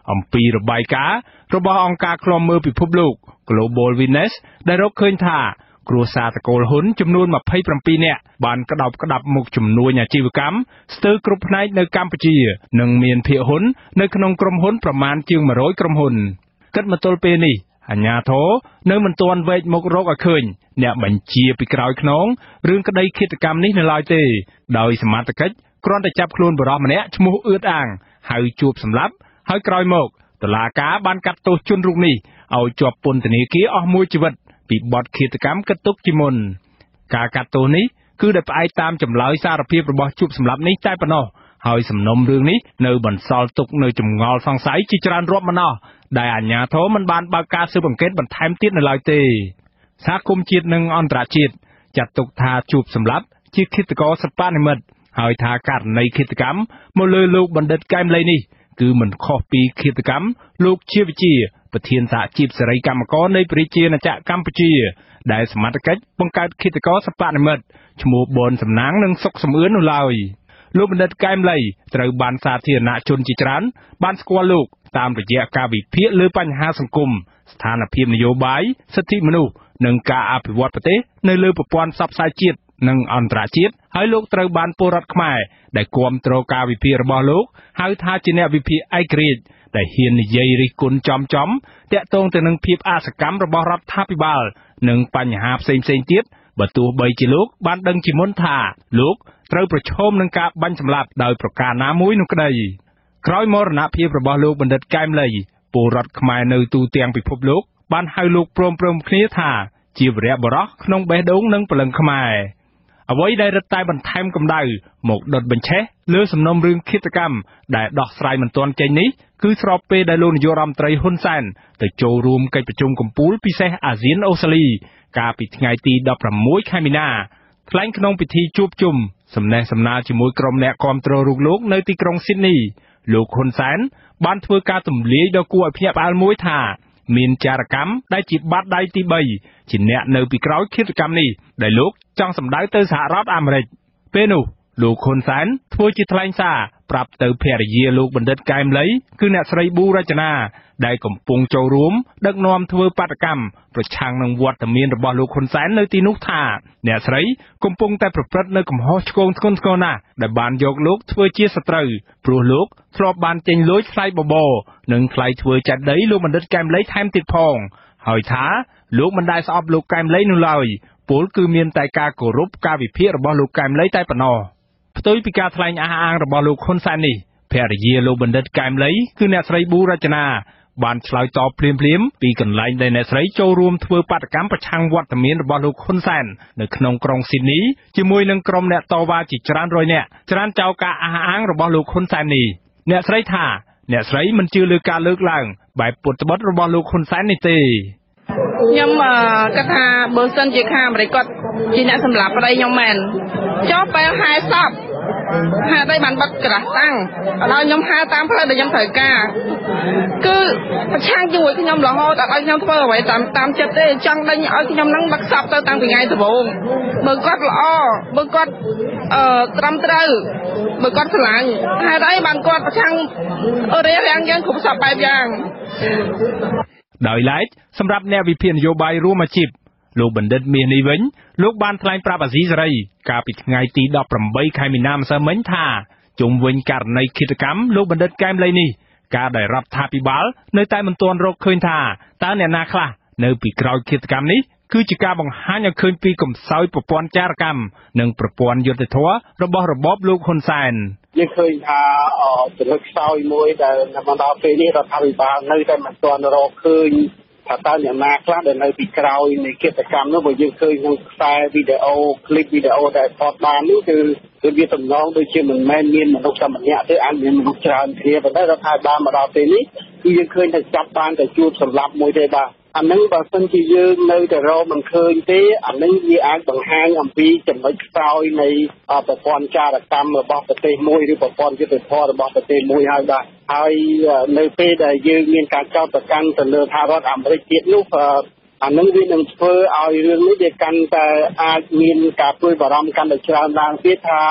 អំពីរបាយការណ៍របស់អង្គការឃ្លាំមើលពិភពលោក Global Witness ដែលរកឃើញថាគ្រួសារតកូលហ៊ុនចំនួនยี่สิบเจ็ดនាក់បានក្តោបក្តាប់មុខជំនួញអាជីវកម្មស្ទើរគ្រប់ផ្នែកនៅកម្ពុជានិងមានភាគហ៊ុននៅក្នុងក្រុមហ៊ុនប្រមាណជាងone hundredក្រុមហ៊ុនគិតមកទល់ពេលនេះអាជ្ញាធរនៅមិនទាន់វែកមុខរកឲ្យឃើញអ្នកបញ្ជាពីក្រោយខ្នងរឿងក្តីឃាតកម្មនេះនៅឡើយទេដោយសមត្ថកិច្ចគ្រាន់តែចាប់ខ្លួនបុរសម្នាក់ឈ្មោះអឿតអាងហើយជួបសម្លាប់ហើយក្រោយមកតុលាការបានកាត់ទោសជនរូបនេះឲ្យជាប់ពន្ធនាគារអស់មួយជីវិតពីបទឃាតកម្មគិតទុកជាមុនការកាត់ទោសនេះគឺដោយផ្អែកតាមចម្លើយសារភាពរបស់ជួបសម្លាប់នេះតែប៉ុណ្ណោះហើយសំណុំរឿងនេះនៅបន្សល់ទុកនៅចម្ងល់សង្ស័យជាច្រើនរាប់មិនអស់ដែលអាជ្ញាធរមិនបានបើកការស៊ើបអង្កេតបន្ថែមទៀតនៅឡើយទេសហគមន៍ជាតិនិងអន្តរជាតិចាត់ទុកថាជួបសម្លាប់ជាឃាតករសិប្បនិម្មិតហើយថាករណីឃាតកម្មមកលើលោកបណ្ឌិតកែមលីនេះគឺមិនខុសពីឃាតកម្មលោកជាវិជាប្រធានសហជីពសេរីកម្មករនៃប្រជាណាចក្រកម្ពុជាដែលសមត្ថកិច្ចបង្កើតឃាតករសិប្បនិម្មិតឈ្មោះបនសំណាងនិងសុកសំអឿននោះឡើយលោកបណ្ឌិតកែមលីត្រូវបានសាធារណជនជាច្រើនបានស្គាល់លោកតាមរយៈការវិភាគលើបញ្ហាសង្គមស្ថានភាពនយោបាយសិទ្ធិមនុស្សនិងការអភិវឌ្ឍប្រទេសនៅលើប្រព័ន្ធផ្សព្វផ្សាយជាតិនិងអន្តរជាតិហើយលោកត្រូវបានពលរដ្ឋខ្មែរដែលគាំទ្រការវិភាគរបស់លោកហៅថាជាអ្នកវិភាគឯករាជ្យដែលហ៊ាននិយាយរិះគន់ចំចំតាក់ទងទៅនឹងភាពអសកម្មរបស់រដ្ឋាភិបាលនិងបញ្ហាផ្សេងៗទៀតបើទោះបីជាលោកបានដឹងជាមុនថាលោកត្រូវប្រឈមនឹងការបាញ់សម្លាប់ដោយប្រការណាមួយនោះក្តីក្រោយមរណភាពរបស់លោកបណ្ឌិតកែមលីពលរដ្ឋខ្មែរនៅទូទាំងពិភពលោកបានហៅលោកព្រមព្រំគ្នាថាជាវីរបុរសក្នុងបេះដូងនិងព្រលឹងខ្មែរអ្វីដែលរឹតតែបន្ថែមកម្ដៅមកដុតបញ្ឆេះលើសំណុំរឿងឃាតកម្មដែលដោះស្រាយមិនទាន់ចេញនេះគឺស្របពេលដែលលោកនាយករដ្ឋមន្ត្រីហ៊ុនសែនទៅចូលរួមកិច្ចប្រជុំកំពូលពិសេសអាស៊ានអូស្ត្រាលីកាលពីថ្ងៃទីដប់ប្រាំមួយខែមីនាថ្លែងក្នុងពិធីជួបជុំសំណេះសំណាលជាមួយក្រុមអ្នកគាំទ្ររូបលោកនៅទីក្រុងស៊ីដនីលោកហ៊ុនសែនបានធ្វើការទម្លាយដ៏គួរឲ្យភ្ញាក់ផ្អើលមួយថាមានចារកម្មដែលជាបាតដៃទីបីជាអ្នកនៅពីក្រោយឃាតកម្មនេះដែលលោកចង់សម្ដៅទៅសហរដ្ឋអាមេរិកពេលនោះលោកហ៊ុនសែនធ្វើជាថ្លែងសារប្រាប់ទៅភរិយាលោកបណ្ឌិតកែមលីគឺអ្នកស្រីប៊ូរចនាដែលកំពុងចូលរួមដឹកនាំធ្វើបាតកម្មប្រឆាំងនឹងវត្តមានរបស់លោកហ៊ុនសែននៅទីនោះថាអ្នកស្រីកំពុងតែប្រព្រឹត្តនៅកំហុសឆ្គងធ្ងន់ធ្ងរណាស់ដែលបានយកលោកធ្វើជាសត្រូវព្រោះលោកធ្លាប់បានចេញលុយថ្លៃបបរនិងថ្លៃធ្វើចាត់ដីលោកបណ្ឌិតកែមលីថែមទៀតផងហើយថាលោកមិនដែលស្អប់លោកកែមលីនោះឡើយពលគឺមានតែការគោរពការវិភាគរបស់លោកកែមលីតែប៉ុណ្ណោះផ្ទុយពីការថ្លែងអះអាងរបស់លោកហ៊ុនសែននេះភរិយាលោកបណ្ឌិតកែមលីគឺអ្នកស្រីប៊ូរចនាបានឆ្លើយតបភ្លាមៗពីកន្លែងដែលអ្នកស្រីចូលរួមធ្វើបាតកម្មប្រឆាំងវត្តមានរបស់លោកហ៊ុនសែននៅក្នុងក្រុងស៊ីដនីជាមួយនឹងក្រុមអ្នកតវ៉ាជាច្រើនរយនាក់ច្រានចោលការអះអាងរបស់លោកហ៊ុនសែននេះអ្នកស្រីថាអ្នកស្រីមិនជឿលើការលើកឡើងបែបពុតត្បុតរបស់លោកហ៊ុនសែននេះទេខ្ញុំគិតថាបើសិនជាខាងអាមេរិកគាត់ជាអ្នកសម្លាប់ប្តីខ្ញុំមែនចុះពេលហែសពហេតុអីបានបិទក្រាស់តាំងដល់ខ្ញុំហៅតាមផ្លូវដែលខ្ញុំត្រូវការគឺប្រឆាំងជាមួយខ្ញុំរហូតដល់ឲ្យខ្ញុំធ្វើអ្វីតាមតាមចិត្តទេចង់ដេញឲ្យខ្ញុំនឹងបិទសពទៅតាំងពីថ្ងៃដំបូងបើគាត់ល្អបើគាត់អឺត្រឹមត្រូវបើគាត់ស្រឡាញ់ហេតុអីបានគាត់ប្រឆាំងរារាំងយើងគ្រប់សពបែបយ៉ាងដោយឡែកសម្រាប់អ្នកវិភាគនយោបាយរួមអាជីពលោកបណ្ឌិតមាសនេះវិញលោកបានថ្លែងប្រាប់អាស៊ីសេរីកាលពីថ្ងៃទីដប់ប្រាំបីខែមីនាម្សិលមិញថាជុំវិញករណីឃាតកម្មលោកបណ្ឌិតកែមលីនេះការដែលរដ្ឋាភិបាលនៅតែមិនទាន់រកឃើញថាតើអ្នកណាខ្លះនៅពីក្រោយឃាតកម្មនេះគឺជាការបង្ហាញឲ្យឃើញពីកំសោយប្រព័ន្ធចារកម្មនិងប្រព័ន្ធយុត្តិធម៌របស់របបលោកហ៊ុនសែនយើងឃើញថាចំណុចខ្សោយមួយដែលមកដល់ពេលនេះរដ្ឋាភិបាលនៅតែមិនទាន់រកឃើញថាតើអ្នកណាខ្លះដែលនៅពីក្រោយនៃកិច្ចកម្មនោះបើយើងឃើញក្នុងខ្សែវីដេអូคลิปវីដេអូដែលថតបាននោះគឺគឺវាតំណងដូចជាមិនមែនមានមនុស្សតែម្នាក់ទេអាចមានមនុស្សច្រើនគ្នាប៉ុន្តែរដ្ឋាភិបាលមកដល់ពេលនេះគឺយើងឃើញតែចាប់បានតែជួបសម្លាប់មួយទេបាទអានឹងបើសិនជាយើងនៅតែរកមិនឃើញទេអានឹងវាអាចបង្ហាញអំពីចំណុចខ្សោយនៃប្រព័ន្ធចារកម្មរបស់ប្រទេសមួយឬប្រព័ន្ធយុត្តិធម៌របស់ប្រទេសមួយហើយបាទហើយនៅពេលដែលយើងមានការចោទប្រកាន់ទៅលើសហរដ្ឋអាមេរិកទៀតនោះអានឹងវានឹងធ្វើឲ្យរឿងនេះវាកាន់តែអាចមានការព្រួយបារម្ភកាន់តែច្រើនឡើងទៀតថា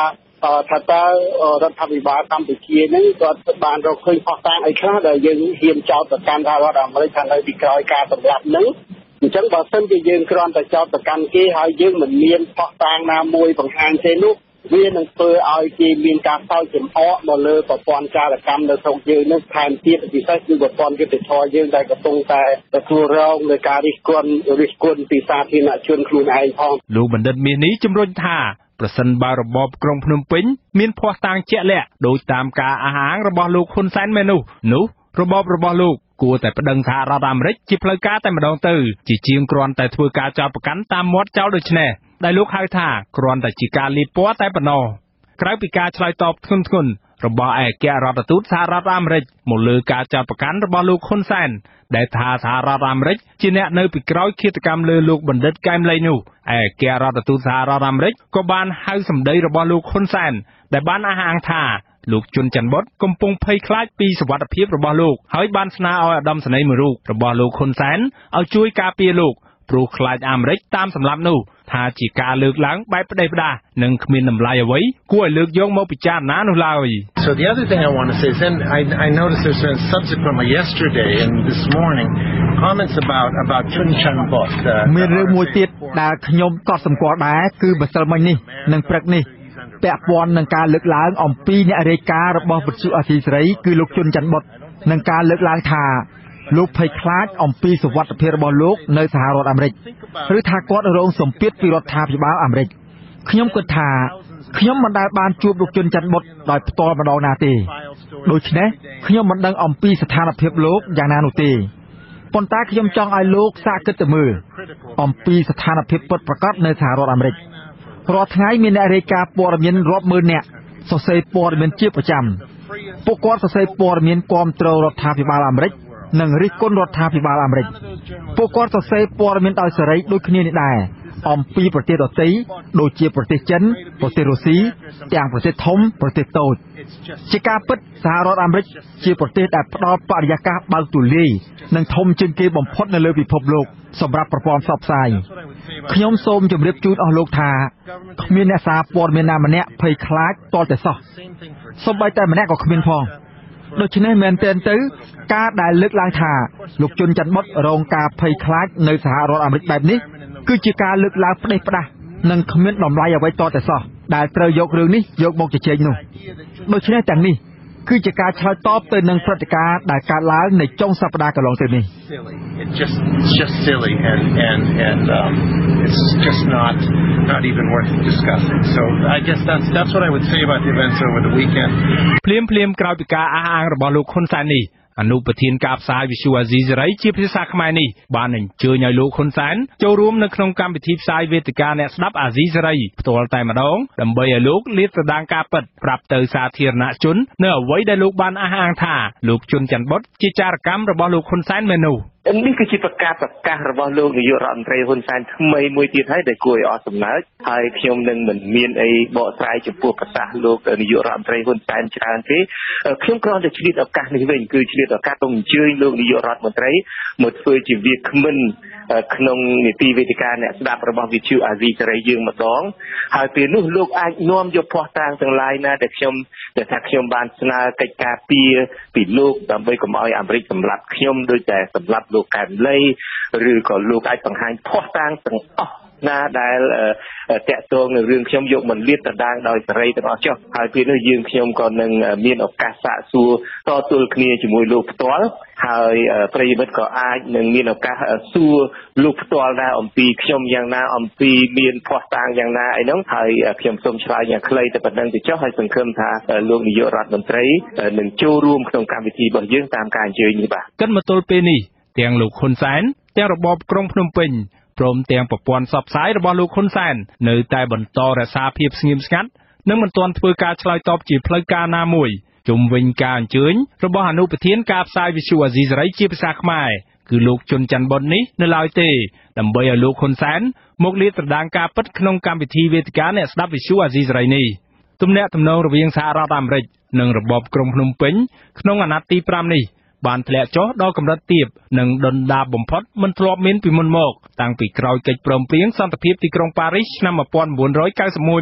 ថាតើរដ្ឋាភិបាលកម្ពុជាហ្នឹងគាត់បានរកឃើញផុសតាងអីខ្លះដែលយើងហ៊ានចោទប្រកាន់ថារដ្ឋអាមេរិកថានៅពីក្រោយការសម្លាប់ហ្នឹងអញ្ចឹងបើសិនជាយើងគ្រាន់តែចោទប្រកាន់គេហើយយើងមិនមានផុសតាងណាមួយបង្ហាញទេនោះវានឹងធ្វើឲ្យគេមានការសោកចំអកមកលើប្រព័ន្ធចារកម្មនៅក្នុងយើងនោះថែមទៀតពិសេសគឺប្រព័ន្ធយុត្តិធម៌យើងដែលកំពុងតែទទួលរងលើការរិះគន់រិះគន់ពីសាធារណជនខ្លួនឯងផងលោកបណ្ឌិតមាសនេះជំរុញថាប្រសិនបើរបបក្រុងភ្នំពេញមានភ័ស្តុតាងជាក់លាក់ដោយតាមការអះអាងរបស់លោកហ៊ុនសែនមែននោះនោះរបបរបស់លោកគួរតែប្តឹងសហរដ្ឋអាមេរិកជាផ្លូវការតែម្ដងទៅជាជាងគ្រាន់តែធ្វើការចោទប្រកាន់តាមមាត់ចោលដូចនេះដែលលោកហៅថាគ្រាន់តែជាការលាបពណ៌តែប៉ុណ្ណោះក្រៅពីការឆ្លើយតបធ្ងន់ធ្ងររបស់ឯករដ្ឋទូតសហរដ្ឋអាមេរិកមកលើការចោទប្រកាន់របស់លោកហ៊ុនសែនដែលថាសហរដ្ឋអាមេរិកជាអ្នកនៅពីក្រោយឃាតកម្មលើលោកបណ្ឌិតកែមលីនោះឯករដ្ឋទូតសហរដ្ឋអាមេរិកក៏បានហៅសម្ដីរបស់លោកហ៊ុនសែនដែលបានអះអាងថាលោកជុនច័ន្ទបុតកំពុងភ័យខ្លាចពីសុវត្ថិភាពរបស់លោកហើយបានស្នើឲ្យឧត្តមសេនីយ៍មួយរូបរបស់លោកហ៊ុនសែនឲ្យជួយការពារលោកព្រោះខ្លាចអាមេរិកតាមសម្លាប់នោះថាជាការលើកឡើងបែបផ្ដេសផ្ដាសនិងគ្មានតម្លៃអ្វីគួរឲ្យលើកយកមកពិចារណានោះឡើយ So the other thing I want to say is then I I noticed there's been subsequently yesterday and this morning comments about about Chun Chan-bot មានរឿងមួយទៀតដែលខ្ញុំក៏សម្គាល់ដែរគឺម្សិលមិញនេះនិងព្រឹកនេះពាក់ព័ន្ធនឹងការលើកឡើងអំពីអ្នករាយការណ៍របស់វិទ្យុអាស៊ីសេរីគឺលោកជុនច័ន្ទបុតនិងការលើកឡើងថាលោកភ័យខ្លាចអំពីសុវត្ថិភាពរបស់លោកនៅសហរដ្ឋអាមេរិកឬថាគាត់រងសម្ពាធពីរដ្ឋាភិបាលអាមេរិកខ្ញុំគិតថាខ្ញុំមិនដែលបានជួបលោកជុនច័ន្ទបុតដោយផ្ទាល់ម្ដងណាទេដូច្នេះខ្ញុំមិនដឹងអំពីស្ថានភាពលោកយ៉ាងណានោះទេប៉ុន្តែខ្ញុំចង់ឲ្យលោកសាកគិតទៅមើលអំពីស្ថានភាពពិតប្រាកដនៅសហរដ្ឋអាមេរិករាល់ថ្ងៃមានអ្នករាយការណ៍ព័ត៌មានរាប់ម៉ឺននាក់សរសេរព័ត៌មានជាប្រចាំពួកគាត់សរសេរព័ត៌មានគាំទ្ររដ្ឋាភិបាលអាមេរិកនិងរិះគន់រដ្ឋាភិបាលអាមេរិកពួកគាត់សរសេរព័ត៌មានដោយសេរីដូចគ្នានេះដែរអំពីប្រទេសដទៃដូចជាប្រទេសចិនប្រទេសរុស្ស៊ីទាំងប្រទេសធំប្រទេសតូចជាការពិតសហរដ្ឋអាមេរិកជាប្រទេសដែលផ្ដល់បរិយាកាសបើកទូលាយនិងធំជាងគេបំផុតនៅលើពិភពលោកសម្រាប់ប្រព័ន្ធផ្សព្វផ្សាយខ្ញុំសូមជម្រាបជូនអស់លោកថាគ្មានអ្នកសារព័ត៌មានណាម្នាក់ភ័យខ្លាចតតែសោះសូម្បីតែម្នាក់ក៏គ្មានផងដូច្នេះមែនទែនទៅការដែលលើកឡើងថាលោកជុនច័ន្ទបុតរងការភ័យខ្លាចនៅសហរដ្ឋអាមេរិកបែបនេះគឺជាការលើកឡើងផ្ដេសផ្ដាសនិងគ្មានតម្លៃអ្វីតតែសោះដែលត្រូវយករឿងនេះយកមកជជែកនោះដូច្នេះទាំងនេះគឺជាការឆ្លើយតបទៅនឹងព្រឹត្តិការណ៍ដែលកើតឡើងនៅចុងសប្តាហ៍កន្លងទៅនេះ It's just it's just silly and and and um, it's just not not even worth discussing. So I guess that's that's what I would say about the events over the weekend. ភ្លាមភ្លាមក្រោយពីការអះអាងរបស់លោកហ៊ុនសែននេះអនុប្រធានការផ្សាយវិទ្យុអាស៊ីសេរីជាភាសាខ្មែរនេះបានអញ្ជើញឲ្យលោកហ៊ុនសែនចូលរួមនៅក្នុងកម្មវិធីផ្សាយវេទិកាអ្នកស្ដាប់អាស៊ីសេរីផ្ទាល់តែម្ដងដើម្បីឲ្យលោកលាតត្រដាងការពិតប្រាប់ទៅសាធារណជននៅអ្វីដែលលោកបានអះអាងថាលោកជុនច័ន្ទបុតជាចារកម្មរបស់លោកហ៊ុនសែនមែននោះនេះគឺជាប្រកាសប្រកាសរបស់លោកនាយករដ្ឋមន្ត្រីហ៊ុនសែនថ្មីមួយទៀតហើយដែលគួរឲ្យអស់សំណើចហើយខ្ញុំនឹងមិនមានអីបកស្រាយចំពោះប្រសាសន៍លោកនាយករដ្ឋមន្ត្រីហ៊ុនសែនច្រើនទេខ្ញុំគ្រាន់តែឆ្លៀតឱកាសនេះវិញគឺឆ្លៀតឱកាសទៅអញ្ជើញលោកនាយករដ្ឋមន្ត្រីមកធ្វើជាវាគ្មិនក្នុងនីតិវេទិកាអ្នកស្ដាប់របស់វិទ្យុអាស៊ីសេរីយើងម្ដងហើយពេលនោះលោកអាចនាំយកភ័ស្តុតាងទាំងឡាយណាដែលខ្ញុំដែលថាខ្ញុំបានស្នើកិច្ចការពារពីលោកដើម្បីកុំឲ្យអាមេរិកសម្លាប់ខ្ញុំដោយតែសម្លាប់លោកកែមលីឬក៏លោកអាចបង្ហាញភ័ស្តុតាងទាំងអស់ណាដែលតាក់ទងនឹងរឿងខ្ញុំយកមកលាតត្រដាងដោយសេរីទាំងអស់ចុះហើយពេលនោះយើងខ្ញុំក៏នឹងមានឱកាសសាកសួរតទល់គ្នាជាមួយលោកផ្ទាល់ហើយប្រិយមិត្តក៏អាចនឹងមានឱកាសសួរលោកផ្ទាល់ដែរអំពីខ្ញុំយ៉ាងណាអំពីមានភ័ស្តុតាងយ៉ាងណាអីហ្នឹងហើយខ្ញុំសូមឆ្លើយយ៉ាងខ្លីតែប៉ុណ្្នឹងទៅចុះហើយសង្ឃឹមថាលោកនាយករដ្ឋមន្ត្រីនឹងចូលរួមក្នុងកម្មវិធីរបស់យើងតាមការអញ្ជើញនេះបាទគិតមកទល់ពេលនេះទាំងលោកហ៊ុនសែនទាំងរបបក្រុងភ្នំពេញព្រមទាំងប្រព័ន្ធផ្សព្វផ្សាយរបស់លោកហ៊ុនសែននៅតែបន្តរក្សាភាពស្ងៀមស្ងាត់និងមិនទាន់ធ្វើការឆ្លើយតបជាផ្លូវការណាមួយជុំវិញការអញ្ជើញរបស់អនុប្រធានការផ្សាយវិទ្យុអាស៊ីសេរីជាភាសាខ្មែរគឺលោកជុនច័ន្ទបុតនេះនៅឡើយទេដើម្បីឲ្យលោកហ៊ុនសែនមកលាតត្រដាងការពិតក្នុងកម្មវិធីវេទិកាអ្នកស្ដាប់វិទ្យុអាស៊ីសេរីនេះទំនាក់ទំនងរវាងសហរដ្ឋអាមេរិកនិងរបបក្រុងភ្នំពេញក្នុងអាណត្តិទីប្រាំនេះបានធ្លាក់ចុះដល់កម្រិតទាបនិងដុនដាបបំផុតមិនធ្លាប់មានពីមុនមកតាំងពីក្រោយកិច្ចព្រមព្រៀងសន្តិភាពទីក្រុងប៉ារីសឆ្នាំnineteen ninety-oneមក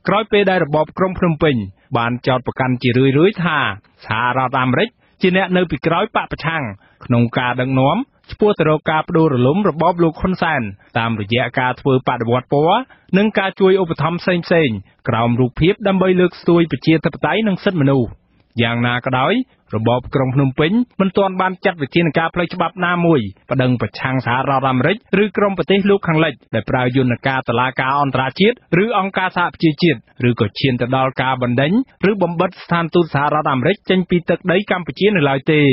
ក្រោយពេលដែលរបបក្រុងភ្នំពេញបានចោទប្រកាន់ជារឿយៗថាសហរដ្ឋអាមេរិកជាអ្នកនៅពីក្រោយបកប្រឆាំងក្នុងការដឹកនាំឆ្ពោះទៅរកការផ្ដួលរលំរបបលោកហ៊ុនសែនតាមរយៈការធ្វើបដិវត្តពណ៌និងការជួយឧបត្ថម្ភផ្សេងៗក្រោមរូបភាពដើម្បីលើកស្ទួយប្រជាធិបតេយ្យនិងសិទ្ធិមនុស្សយ៉ាងណាក៏ដោយរបបក្រុងភ្នំពេញមិនទាន់បានចាត់វិធានការផ្លូវច្បាប់ណាមួយប្តឹងប្រឆាំងសហរដ្ឋអាមេរិកឬក្រុមប្រទេសលោកខាងលិចដែលប្រើយន្តការតុលាការអន្តរជាតិឬអង្គការសហប្រជាជាតិឬក៏ឈានទៅដល់ការបណ្តេញឬបំបិទស្ថានទូតសហរដ្ឋអាមេរិកចេញពីទឹកដីកម្ពុជានៅឡើយទេ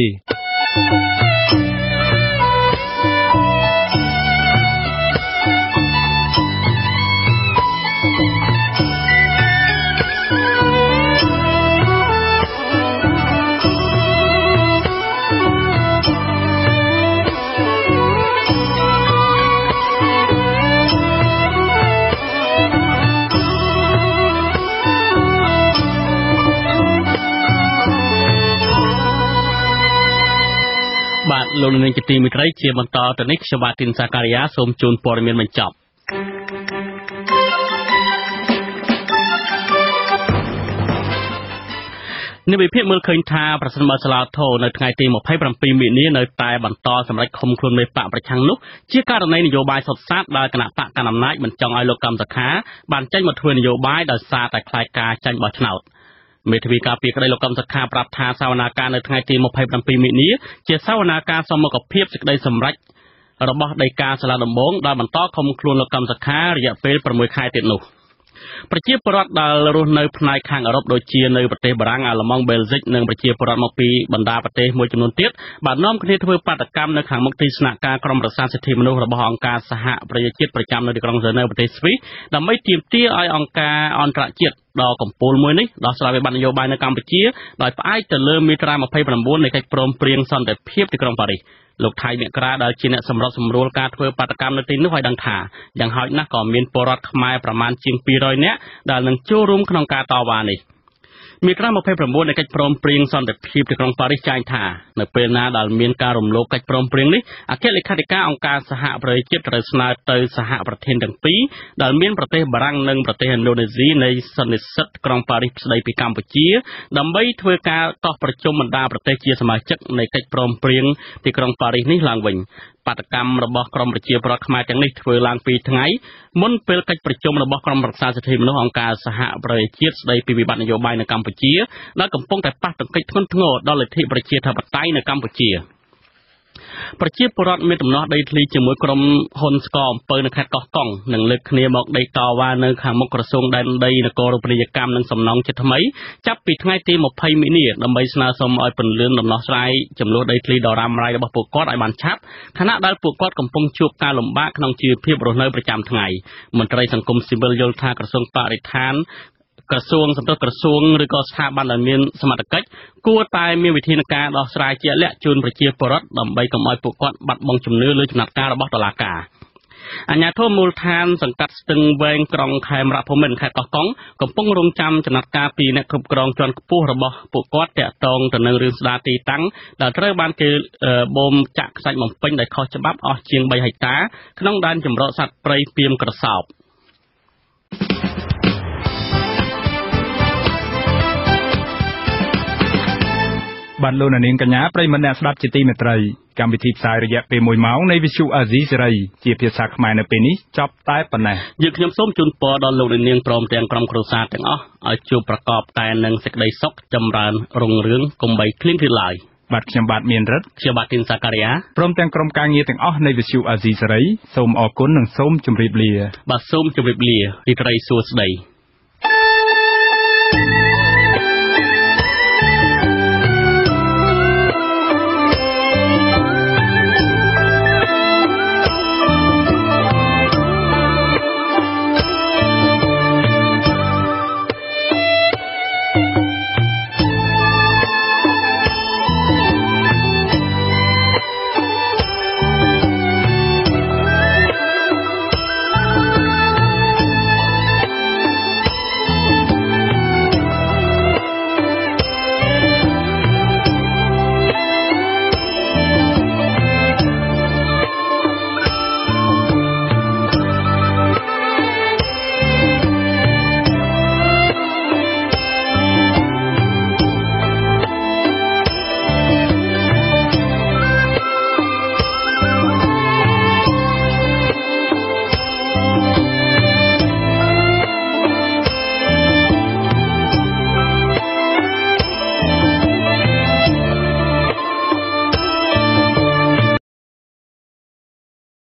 បាទលោកនាងជាទីមេត្រីជាបន្តទៅនេះខ្ញុំបាទទីនសាការីយ៉ាសូមជូនព័ត៌មានបញ្ចប់នេះវិភាគមើលឃើញថាប្រសិនបើសាឡាថោនៅថ្ងៃទីម្ភៃប្រាំពីរមីនានៅតែបន្តសម្រេចឃុំខ្លួនមេបកប្រឆាំងនោះជាករណីនយោបាយសុទ្ធសាធដែលគណៈបកកណ្ដាលអំណាចមិនចង់ឲ្យលោកកម្មសខាបានចេញមកធ្វើនយោបាយដោយសារតែខ្លាចការចាញ់បោះឆ្នោតមេធាវីការពារក្តីលោកកម្មសខាប្រាប់ថាសវនាការនៅថ្ងៃទីម្ភៃប្រាំពីរមីនាជាសវនាការសមមុខភាពសេចក្តីសម្រេចរបស់ដីកាសាលាដំបងដែលបន្តឃុំខ្លួនលោកកម្មសខារយៈពេលប្រាំមួយខែទៀតនោះប្រជាពលរដ្ឋដែលរស់នៅផ្នែកខាងអឺរ៉ុបដូចជានៅប្រទេសបារាំងអាល្លឺម៉ង់បែលហ្សិកនិងប្រជាពលរដ្ឋមកពីបណ្ដាប្រទេសមួយចំនួនទៀតបាននាំគ្នាធ្វើបាតកម្មនៅខាងមុខទីស្នាក់ការក្រមរក្សាសិទ្ធិមនុស្សរបស់អង្គការសហប្រជាជាតិប្រចាំនៅទីក្រុងហ្សឺណែវប្រទេសស្វីសដើម្បីទាមទារឲ្យអង្គការអន្តរជាតិដ៏កំពូលមួយនេះដោះស្រាយវិបត្តិនយោបាយនៅកម្ពុជាដោយផ្អែកទៅលើមាត្រាម្ភៃប្រាំបួននៃកិច្ចព្រមព្រៀងសន្តិភាពទីក្រុងប៉ារីសលោកថៃអ្នកក្រាដែលជាអ្នកសម្របសម្រួលការធ្វើបាតកម្មនៅទីនោះឲ្យដឹងថាយ៉ាងហោចណាស់ក៏មានពលរដ្ឋខ្មែរប្រមាណជាងពីររយនាក់ដែលនឹងចូលរួមក្នុងការតវ៉ានេះមាត្រាម្ភៃប្រាំបួននៃកិច្ចព្រមព្រៀងសន្តិភាពទីក្រុងប៉ារីសចែងថានៅពេលណាដែលមានការរំលោភកិច្ចព្រមព្រៀងនេះអគ្គលេខាធិការអង្គការសហប្រជាជាតិត្រូវស្នើទៅសហប្រធានទាំងពីរដែលមានប្រទេសបារាំងនិងប្រទេសឥណ្ឌូនេស៊ីនៃសន្និសីទក្រុងប៉ារីសស្ដីពីកម្ពុជាដើម្បីធ្វើការតោះប្រជុំបណ្ដាប្រទេសជាសមាជិកនៃកិច្ចព្រមព្រៀងទីក្រុងប៉ារីសនេះឡើងវិញបាតកម្មរបស់ក្រមប្រជាពលរដ្ឋខ្មែរទាំងនេះធ្វើឡើងពីថ្ងៃមុនពេលកិច្ចប្រជុំរបស់ក្រមរក្សាសិទ្ធិមនុស្សអង្គការសហប្រជាជាតិស្ដីពីវិបត្តិនយោបាយនៅកម្ពុជាដែលកំពុងតែប៉ះទង្គិចធ្ងន់ធ្ងរដល់លទ្ធិប្រជាធិបតេយ្យនៅកម្ពុជាប្រជាពលរដ្ឋមានដំណោះដីធ្លីជាមួយក្រុមហ៊ុនស្កអំពើនៅខេត្តកោះកុងនិងលើកគ្នាមកដីតវ៉ានៅខាងមុខក្រសួងដែនដីនគររូបនីយកម្មនិងសំណង់ជាថ្មីចាប់ពីថ្ងៃទីម្ភៃមីនាដើម្បីស្នើសុំឲ្យពន្លឿនដំណោះស្រាយចំនួនដីធ្លីដ៏រ៉ាំរ៉ៃរបស់ពួកគាត់ឲ្យបានឆាប់ខណៈដែលពួកគាត់កំពុងជួបការលំបាកក្នុងជីវភាពរស់នៅប្រចាំថ្ងៃមន្ត្រីសង្គមស៊ីវិលយល់ថាក្រសួងបរិស្ថានក្រសួងសម្រាប់ក្រសួងឬក៏ស្ថាប័នដែលមានសមត្ថកិច្ចគួរតែមានវិធានការដោះស្រាយជាក់លាក់ជូនប្រជាពលរដ្ឋដើម្បីកុំឲ្យពួកគាត់បាត់បង់ជំនឿលើចំណាត់ការរបស់តុលាការអាជ្ញាធរមូលដ្ឋានសង្កាត់ស្ទឹងវែងក្រុងខេមរភូមិន្ទខេត្តកោះកុងកំពុងរងចាំចំណាត់ការពីអ្នកគ្រប់គ្រងជាន់ខ្ពស់របស់ពួកគាត់តាក់ទងទៅនឹងរឿងស្ដារទីតាំងដែលត្រូវបានគេបូមចាក់ខ្សាច់បំពេញដោយខុសច្បាប់អស់ជាងបីហិកតាក្នុងដែនជម្រកសត្វព្រៃពីមក្រសោបបានលោកនាងកញ្ញាប្រិយមិត្តអ្នកស្ដាប់ជាទីមេត្រីកម្មវិធីផ្សាយរយៈពេលមួយម៉ោងនៃវិទ្យុអាស៊ីសេរីជាភាសាខ្មែរនៅពេលនេះចប់តែប៉ុណ្ណេះយើងខ្ញុំសូមជូនពរដល់លោកនាងព្រមទាំងក្រុមគ្រួសារទាំងអស់ឲ្យជួបប្រកបតែនឹងសេចក្តីសុខចម្រើនរុងរឿងកុំបីឃ្លៀងឃ្លាតឡើយបាទខ្ញុំបាទមានរិទ្ធខ្ញុំបាទទីនសាការីយ៉ាព្រមទាំងក្រុមការងារទាំងអស់នៃវិទ្យុអាស៊ីសេរីសូមអរគុណនិងសូមជម្រាបលាបាទសូមជម្រាបលារីត្រីសួស្តី